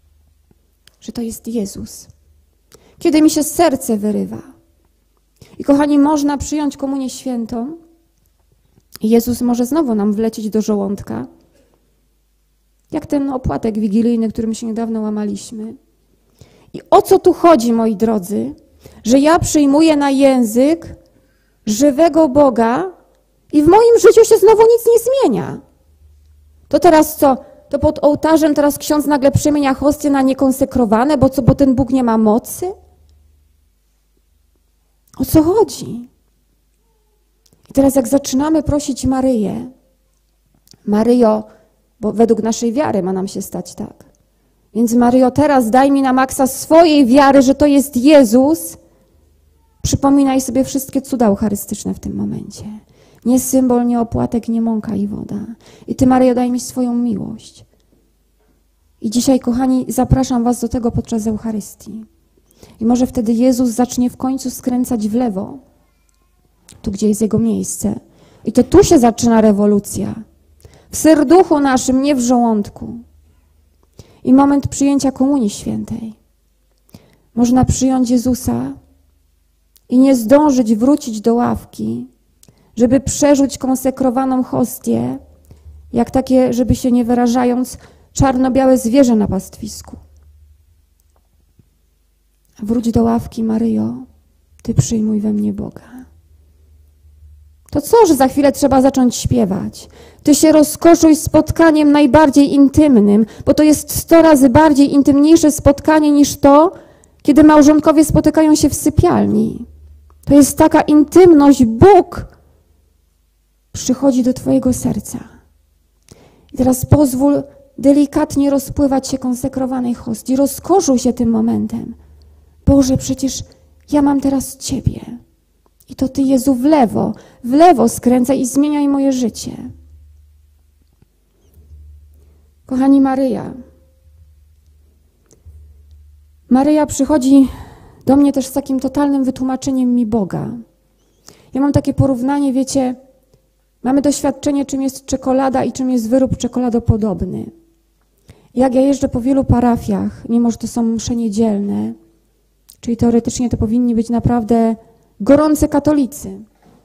że to jest Jezus. Kiedy mi się serce wyrywa. I kochani, można przyjąć komunię świętą i Jezus może znowu nam wlecieć do żołądka, jak ten opłatek wigilijny, którym się niedawno łamaliśmy. I o co tu chodzi, moi drodzy? Że ja przyjmuję na język żywego Boga i w moim życiu się znowu nic nie zmienia. To teraz co? To pod ołtarzem teraz ksiądz nagle przemienia hostię na niekonsekrowane, bo co, bo ten Bóg nie ma mocy? O co chodzi? I teraz jak zaczynamy prosić Maryję, Maryjo, bo według naszej wiary ma nam się stać tak. Więc Maryjo, teraz daj mi na maksa swojej wiary, że to jest Jezus. Przypominaj sobie wszystkie cuda eucharystyczne w tym momencie. Nie symbol, nie opłatek, nie mąka i woda. I Ty, Maryjo, daj mi swoją miłość. I dzisiaj, kochani, zapraszam was do tego podczas Eucharystii. I może wtedy Jezus zacznie w końcu skręcać w lewo, tu gdzie jest Jego miejsce. I to tu się zaczyna rewolucja. W serduchu naszym, nie w żołądku. I moment przyjęcia Komunii Świętej. Można przyjąć Jezusa i nie zdążyć wrócić do ławki, żeby przerzuć konsekrowaną hostię, jak takie, żeby się nie wyrażając, czarno-białe zwierzę na pastwisku. Wróć do ławki, Maryjo, Ty przyjmuj we mnie Boga. To co, że za chwilę trzeba zacząć śpiewać? Ty się rozkoszuj spotkaniem najbardziej intymnym, bo to jest sto razy bardziej intymniejsze spotkanie niż to, kiedy małżonkowie spotykają się w sypialni. To jest taka intymność, Bóg przychodzi do twojego serca. I teraz pozwól delikatnie rozpływać się konsekrowanej hostii. Rozkoszuj się tym momentem. Boże, przecież ja mam teraz Ciebie. I to Ty, Jezu, w lewo, w lewo skręcaj i zmieniaj moje życie. Kochani, Maryja. Maryja przychodzi do mnie też z takim totalnym wytłumaczeniem mi Boga. Ja mam takie porównanie, wiecie, mamy doświadczenie, czym jest czekolada i czym jest wyrób czekoladopodobny. Jak ja jeżdżę po wielu parafiach, mimo że to są msze niedzielne, czyli teoretycznie to powinni być naprawdę gorący katolicy.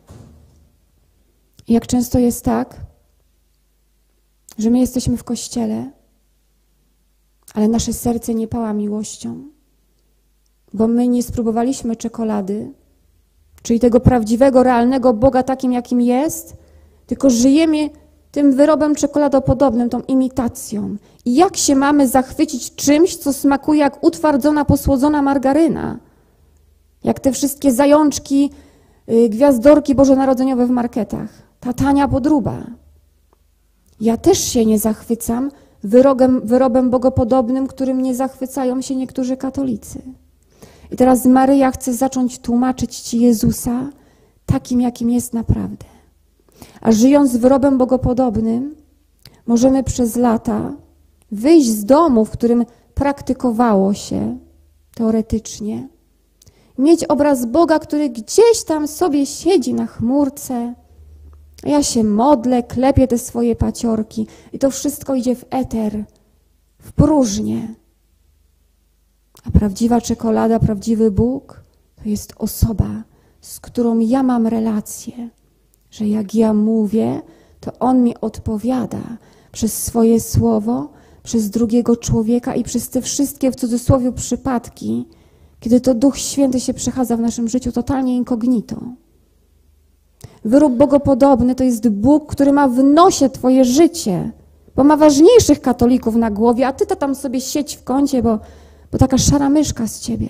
I jak często jest tak, że my jesteśmy w kościele, ale nasze serce nie pała miłością, bo my nie spróbowaliśmy czekolady, czyli tego prawdziwego, realnego Boga takim, jakim jest, tylko żyjemy tym wyrobem czekoladopodobnym, tą imitacją. I jak się mamy zachwycić czymś, co smakuje jak utwardzona, posłodzona margaryna? Jak te wszystkie zajączki, yy, gwiazdorki bożonarodzeniowe w marketach. Ta tania podróba. Ja też się nie zachwycam wyrobem, wyrobem bogopodobnym, którym nie zachwycają się niektórzy katolicy. I teraz Maryja chce zacząć tłumaczyć Ci Jezusa takim, jakim jest naprawdę. A żyjąc wyrobem bogopodobnym, możemy przez lata wyjść z domu, w którym praktykowało się teoretycznie, mieć obraz Boga, który gdzieś tam sobie siedzi na chmurce, a ja się modlę, klepię te swoje paciorki i to wszystko idzie w eter, w próżnię. A prawdziwa czekolada, prawdziwy Bóg to jest osoba, z którą ja mam relację, że jak ja mówię, to On mi odpowiada przez swoje słowo, przez drugiego człowieka i przez te wszystkie w cudzysłowie przypadki, kiedy to Duch Święty się przechadza w naszym życiu totalnie incognito. Wyrób bogopodobny to jest Bóg, który ma w nosie twoje życie, bo ma ważniejszych katolików na głowie, a ty to tam sobie siedź w kącie, bo, bo taka szara myszka z ciebie.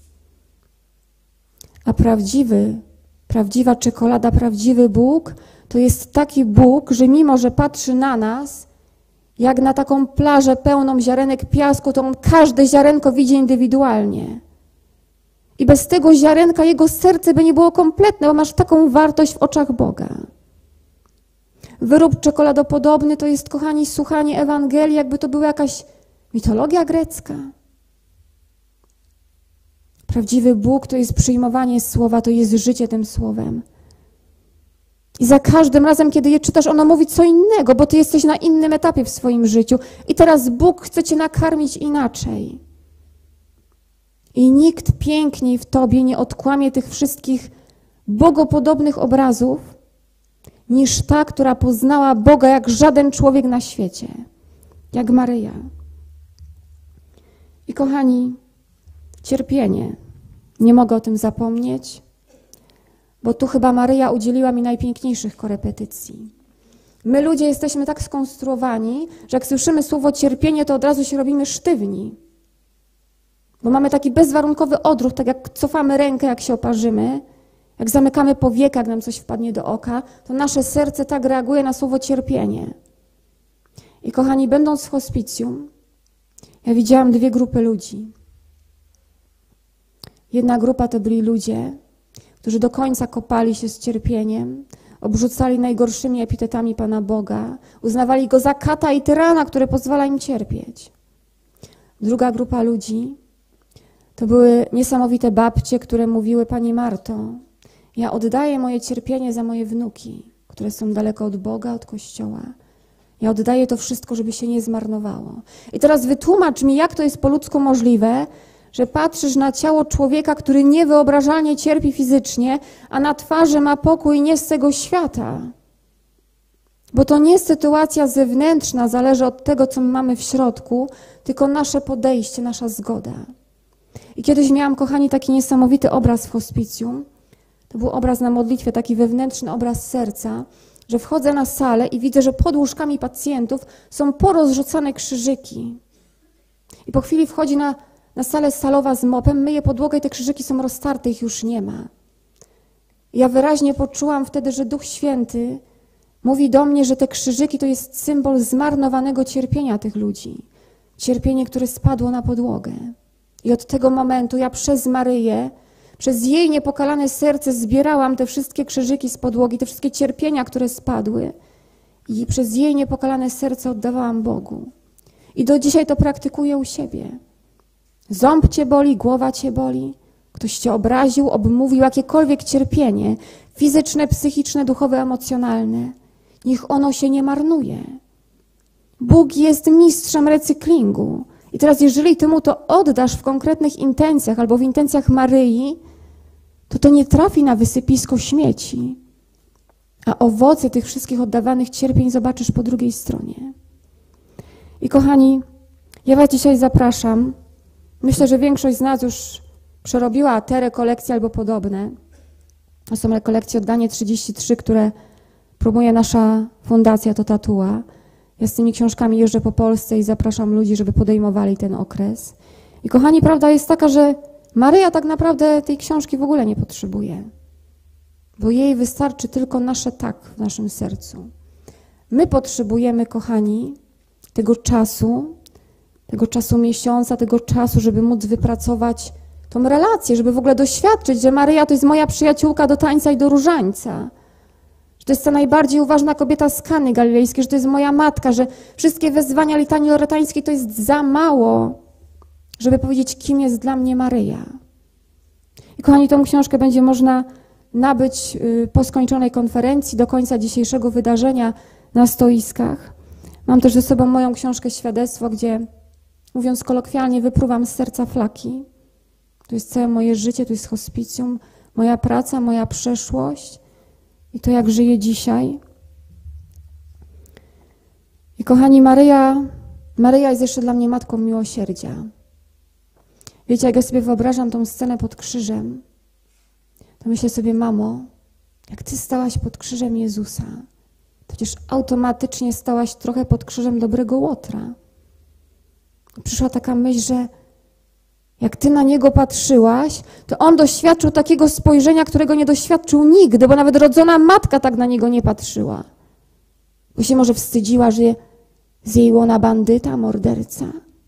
A prawdziwy, prawdziwa czekolada, prawdziwy Bóg to jest taki Bóg, że mimo, że patrzy na nas, jak na taką plażę pełną ziarenek piasku, to On każde ziarenko widzi indywidualnie. I bez tego ziarenka jego serce by nie było kompletne, bo masz taką wartość w oczach Boga. Wyrób czekoladopodobny to jest, kochani, słuchanie Ewangelii, jakby to była jakaś mitologia grecka. Prawdziwy Bóg to jest przyjmowanie słowa, to jest życie tym słowem. I za każdym razem, kiedy je czytasz, ono mówi co innego, bo ty jesteś na innym etapie w swoim życiu. I teraz Bóg chce cię nakarmić inaczej. I nikt piękniej w tobie nie odkłamie tych wszystkich bogopodobnych obrazów, niż ta, która poznała Boga jak żaden człowiek na świecie, jak Maryja. I kochani, cierpienie. Nie mogę o tym zapomnieć, bo tu chyba Maryja udzieliła mi najpiękniejszych korepetycji. My ludzie jesteśmy tak skonstruowani, że jak słyszymy słowo cierpienie, to od razu się robimy sztywni. Bo mamy taki bezwarunkowy odruch, tak jak cofamy rękę, jak się oparzymy, jak zamykamy powieka, jak nam coś wpadnie do oka, to nasze serce tak reaguje na słowo cierpienie. I kochani, będąc w hospicjum, ja widziałam dwie grupy ludzi. Jedna grupa to byli ludzie, którzy do końca kopali się z cierpieniem, obrzucali najgorszymi epitetami Pana Boga, uznawali Go za kata i tyrana, który pozwala im cierpieć. Druga grupa ludzi to były niesamowite babcie, które mówiły: Pani Marto, ja oddaję moje cierpienie za moje wnuki, które są daleko od Boga, od Kościoła. Ja oddaję to wszystko, żeby się nie zmarnowało. I teraz wytłumacz mi, jak to jest po ludzku możliwe, że patrzysz na ciało człowieka, który niewyobrażalnie cierpi fizycznie, a na twarzy ma pokój nie z tego świata. Bo to nie sytuacja zewnętrzna zależy od tego, co my mamy w środku, tylko nasze podejście, nasza zgoda. I kiedyś miałam, kochani, taki niesamowity obraz w hospicjum. To był obraz na modlitwie, taki wewnętrzny obraz serca, że wchodzę na salę i widzę, że pod łóżkami pacjentów są porozrzucane krzyżyki. I po chwili wchodzi na, na salę salowa z mopem, myje podłogę i te krzyżyki są roztarte, ich już nie ma. I ja wyraźnie poczułam wtedy, że Duch Święty mówi do mnie, że te krzyżyki to jest symbol zmarnowanego cierpienia tych ludzi. Cierpienie, które spadło na podłogę. I od tego momentu ja przez Maryję, przez jej niepokalane serce zbierałam te wszystkie krzyżyki z podłogi, te wszystkie cierpienia, które spadły i przez jej niepokalane serce oddawałam Bogu. I do dzisiaj to praktykuję u siebie. Ząb cię boli, głowa cię boli, ktoś cię obraził, obmówił, jakiekolwiek cierpienie, fizyczne, psychiczne, duchowe, emocjonalne. Niech ono się nie marnuje. Bóg jest mistrzem recyklingu. I teraz, jeżeli ty mu to oddasz w konkretnych intencjach albo w intencjach Maryi, to to nie trafi na wysypisko śmieci, a owoce tych wszystkich oddawanych cierpień zobaczysz po drugiej stronie. I kochani, ja was dzisiaj zapraszam. Myślę, że większość z nas już przerobiła te rekolekcje albo podobne. To są rekolekcje Oddanie trzydzieści trzy, które promuje nasza fundacja To Tatua. Ja z tymi książkami jeżdżę po Polsce i zapraszam ludzi, żeby podejmowali ten okres. I kochani, prawda jest taka, że Maryja tak naprawdę tej książki w ogóle nie potrzebuje, bo jej wystarczy tylko nasze tak w naszym sercu. My potrzebujemy, kochani, tego czasu, tego czasu miesiąca, tego czasu, żeby móc wypracować tą relację, żeby w ogóle doświadczyć, że Maryja to jest moja przyjaciółka do tańca i do różańca, że to jest ta najbardziej uważna kobieta z Kany Galilejskiej, że to jest moja matka, że wszystkie wezwania litanii loretańskiej to jest za mało, żeby powiedzieć, kim jest dla mnie Maryja. I kochani, tą książkę będzie można nabyć po skończonej konferencji do końca dzisiejszego wydarzenia na stoiskach. Mam też ze sobą moją książkę Świadectwo, gdzie, mówiąc kolokwialnie, wypruwam z serca flaki. To jest całe moje życie, to jest hospicjum, moja praca, moja przeszłość i to, jak żyję dzisiaj. I kochani, Maryja, Maryja jest jeszcze dla mnie matką miłosierdzia. Wiecie, jak ja sobie wyobrażam tą scenę pod krzyżem, to myślę sobie, mamo, jak ty stałaś pod krzyżem Jezusa, to przecież automatycznie stałaś trochę pod krzyżem dobrego Łotra. I przyszła taka myśl, że jak ty na niego patrzyłaś, to on doświadczył takiego spojrzenia, którego nie doświadczył nigdy, bo nawet rodzona matka tak na niego nie patrzyła. Bo się może wstydziła, że z jej łona bandyta, morderca.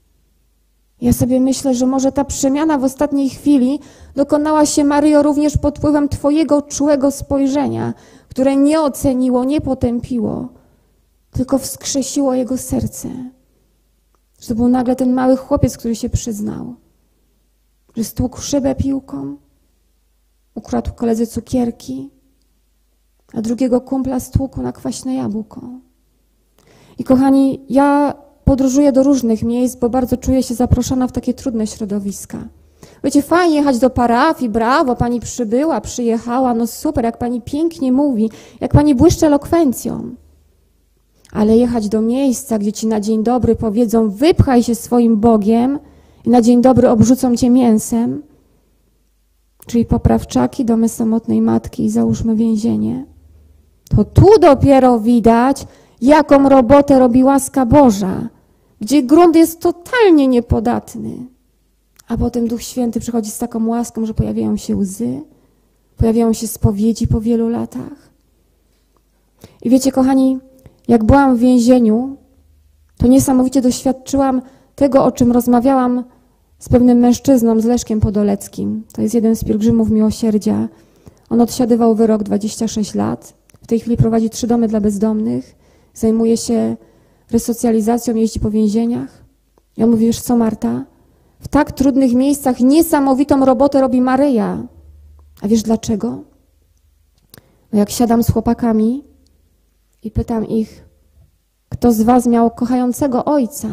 Ja sobie myślę, że może ta przemiana w ostatniej chwili dokonała się, Maryjo, również pod wpływem twojego czułego spojrzenia, które nie oceniło, nie potępiło, tylko wskrzesiło jego serce. Że to był nagle ten mały chłopiec, który się przyznał, że stłukł szybę piłką, ukradł koledze cukierki, a drugiego kumpla stłukł na kwaśne jabłko. I kochani, ja podróżuję do różnych miejsc, bo bardzo czuję się zaproszona w takie trudne środowiska. Wiecie, fajnie jechać do parafii, brawo, pani przybyła, przyjechała, no super, jak pani pięknie mówi, jak pani błyszczy elokwencją. Ale jechać do miejsca, gdzie ci na dzień dobry powiedzą, wypchaj się swoim Bogiem i na dzień dobry obrzucą cię mięsem, czyli poprawczaki, domy samotnej matki i załóżmy więzienie, to tu dopiero widać, jaką robotę robi łaska Boża, gdzie grunt jest totalnie niepodatny. A potem Duch Święty przychodzi z taką łaską, że pojawiają się łzy, pojawiają się spowiedzi po wielu latach. I wiecie, kochani, jak byłam w więzieniu, to niesamowicie doświadczyłam tego, o czym rozmawiałam z pewnym mężczyzną, z Leszkiem Podoleckim. To jest jeden z pielgrzymów miłosierdzia. On odsiadywał wyrok dwadzieścia sześć lat. W tej chwili prowadzi trzy domy dla bezdomnych. Zajmuje się resocjalizacją, jeździ po więzieniach. I on mówi, wiesz co, Marta? W tak trudnych miejscach niesamowitą robotę robi Maryja. A wiesz dlaczego? No jak siadam z chłopakami i pytam ich, kto z was miał kochającego ojca?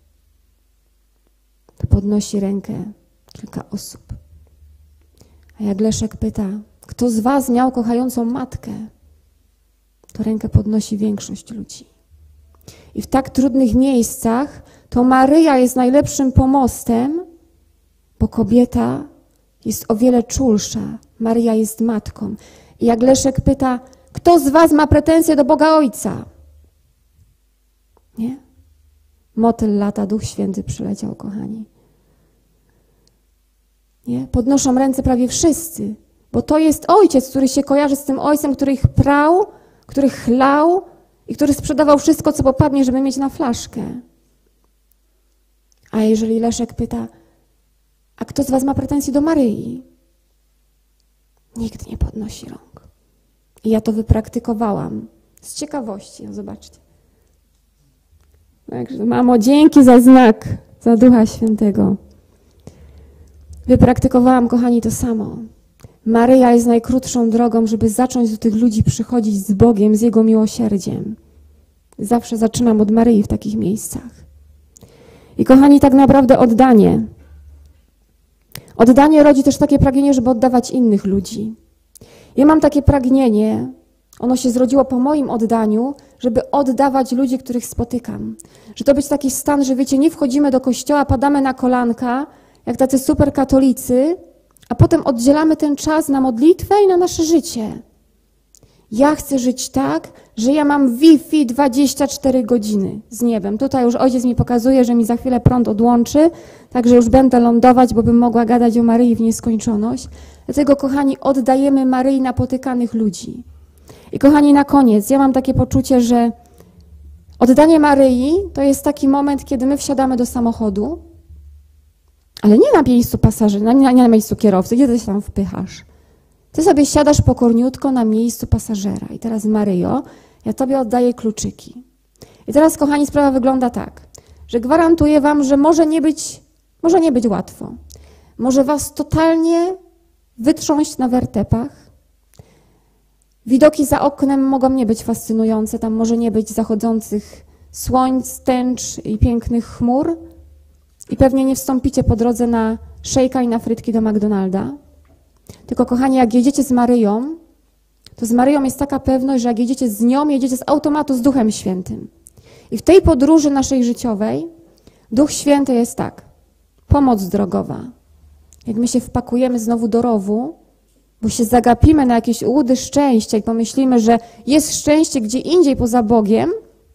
To podnosi rękę kilka osób. A jak Leszek pyta, kto z was miał kochającą matkę? To rękę podnosi większość ludzi. I w tak trudnych miejscach to Maryja jest najlepszym pomostem, bo kobieta jest o wiele czulsza. Maryja jest matką. I jak Leszek pyta, kto z was ma pretensje do Boga Ojca? Nie? Motyl lata, Duch Święty przyleciał, kochani. Nie? Podnoszą ręce prawie wszyscy, bo to jest ojciec, który się kojarzy z tym ojcem, który ich prał, który chlał i który sprzedawał wszystko, co popadnie, żeby mieć na flaszkę. A jeżeli Leszek pyta, a kto z was ma pretensje do Maryi? Nikt nie podnosi rąk. I ja to wypraktykowałam. Z ciekawości, no zobaczcie. Także, mamo, dzięki za znak, za Ducha Świętego. Wypraktykowałam, kochani, to samo. Maryja jest najkrótszą drogą, żeby zacząć do tych ludzi przychodzić z Bogiem, z Jego miłosierdziem. Zawsze zaczynam od Maryi w takich miejscach. I kochani, tak naprawdę oddanie. Oddanie rodzi też takie pragnienie, żeby oddawać innych ludzi. Ja mam takie pragnienie, ono się zrodziło po moim oddaniu, żeby oddawać ludzi, których spotykam. Że to być taki stan, że wiecie, nie wchodzimy do kościoła, padamy na kolanka, jak tacy super katolicy, a potem oddzielamy ten czas na modlitwę i na nasze życie. Ja chcę żyć tak, że ja mam Wi-Fi dwadzieścia cztery godziny z niebem. Tutaj już ojciec mi pokazuje, że mi za chwilę prąd odłączy, także już będę lądować, bo bym mogła gadać o Maryi w nieskończoność. Dlatego, kochani, oddajemy Maryi napotykanych ludzi. I kochani, na koniec, ja mam takie poczucie, że oddanie Maryi to jest taki moment, kiedy my wsiadamy do samochodu, ale nie na miejscu pasażera, nie, nie na miejscu kierowcy, gdzie ty się tam wpychasz. Ty sobie siadasz pokorniutko na miejscu pasażera. I teraz, Maryjo, ja tobie oddaję kluczyki. I teraz, kochani, sprawa wygląda tak, że gwarantuję wam, że może nie być, może nie być łatwo. Może was totalnie wytrząść na wertepach. Widoki za oknem mogą nie być fascynujące, tam może nie być zachodzących słońc, tęcz i pięknych chmur. I pewnie nie wstąpicie po drodze na szejka i na frytki do McDonalda. Tylko, kochani, jak jedziecie z Maryją, to z Maryją jest taka pewność, że jak jedziecie z nią, jedziecie z automatu z Duchem Świętym. I w tej podróży naszej życiowej Duch Święty jest tak, pomoc drogowa. Jak my się wpakujemy znowu do rowu, bo się zagapimy na jakieś łudy szczęścia i pomyślimy, że jest szczęście gdzie indziej poza Bogiem,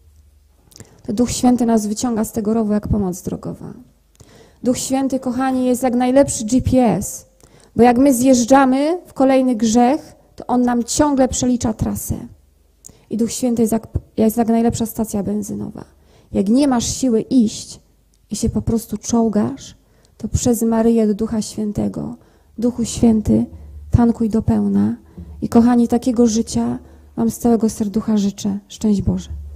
to Duch Święty nas wyciąga z tego rowu jak pomoc drogowa. Duch Święty, kochani, jest jak najlepszy G P S, bo jak my zjeżdżamy w kolejny grzech, to On nam ciągle przelicza trasę. I Duch Święty jest jak, jest jak najlepsza stacja benzynowa. Jak nie masz siły iść i się po prostu czołgasz, to przez Maryję do Ducha Świętego. Duchu Święty, tankuj do pełna. I kochani, takiego życia wam z całego serducha życzę. Szczęść Boże.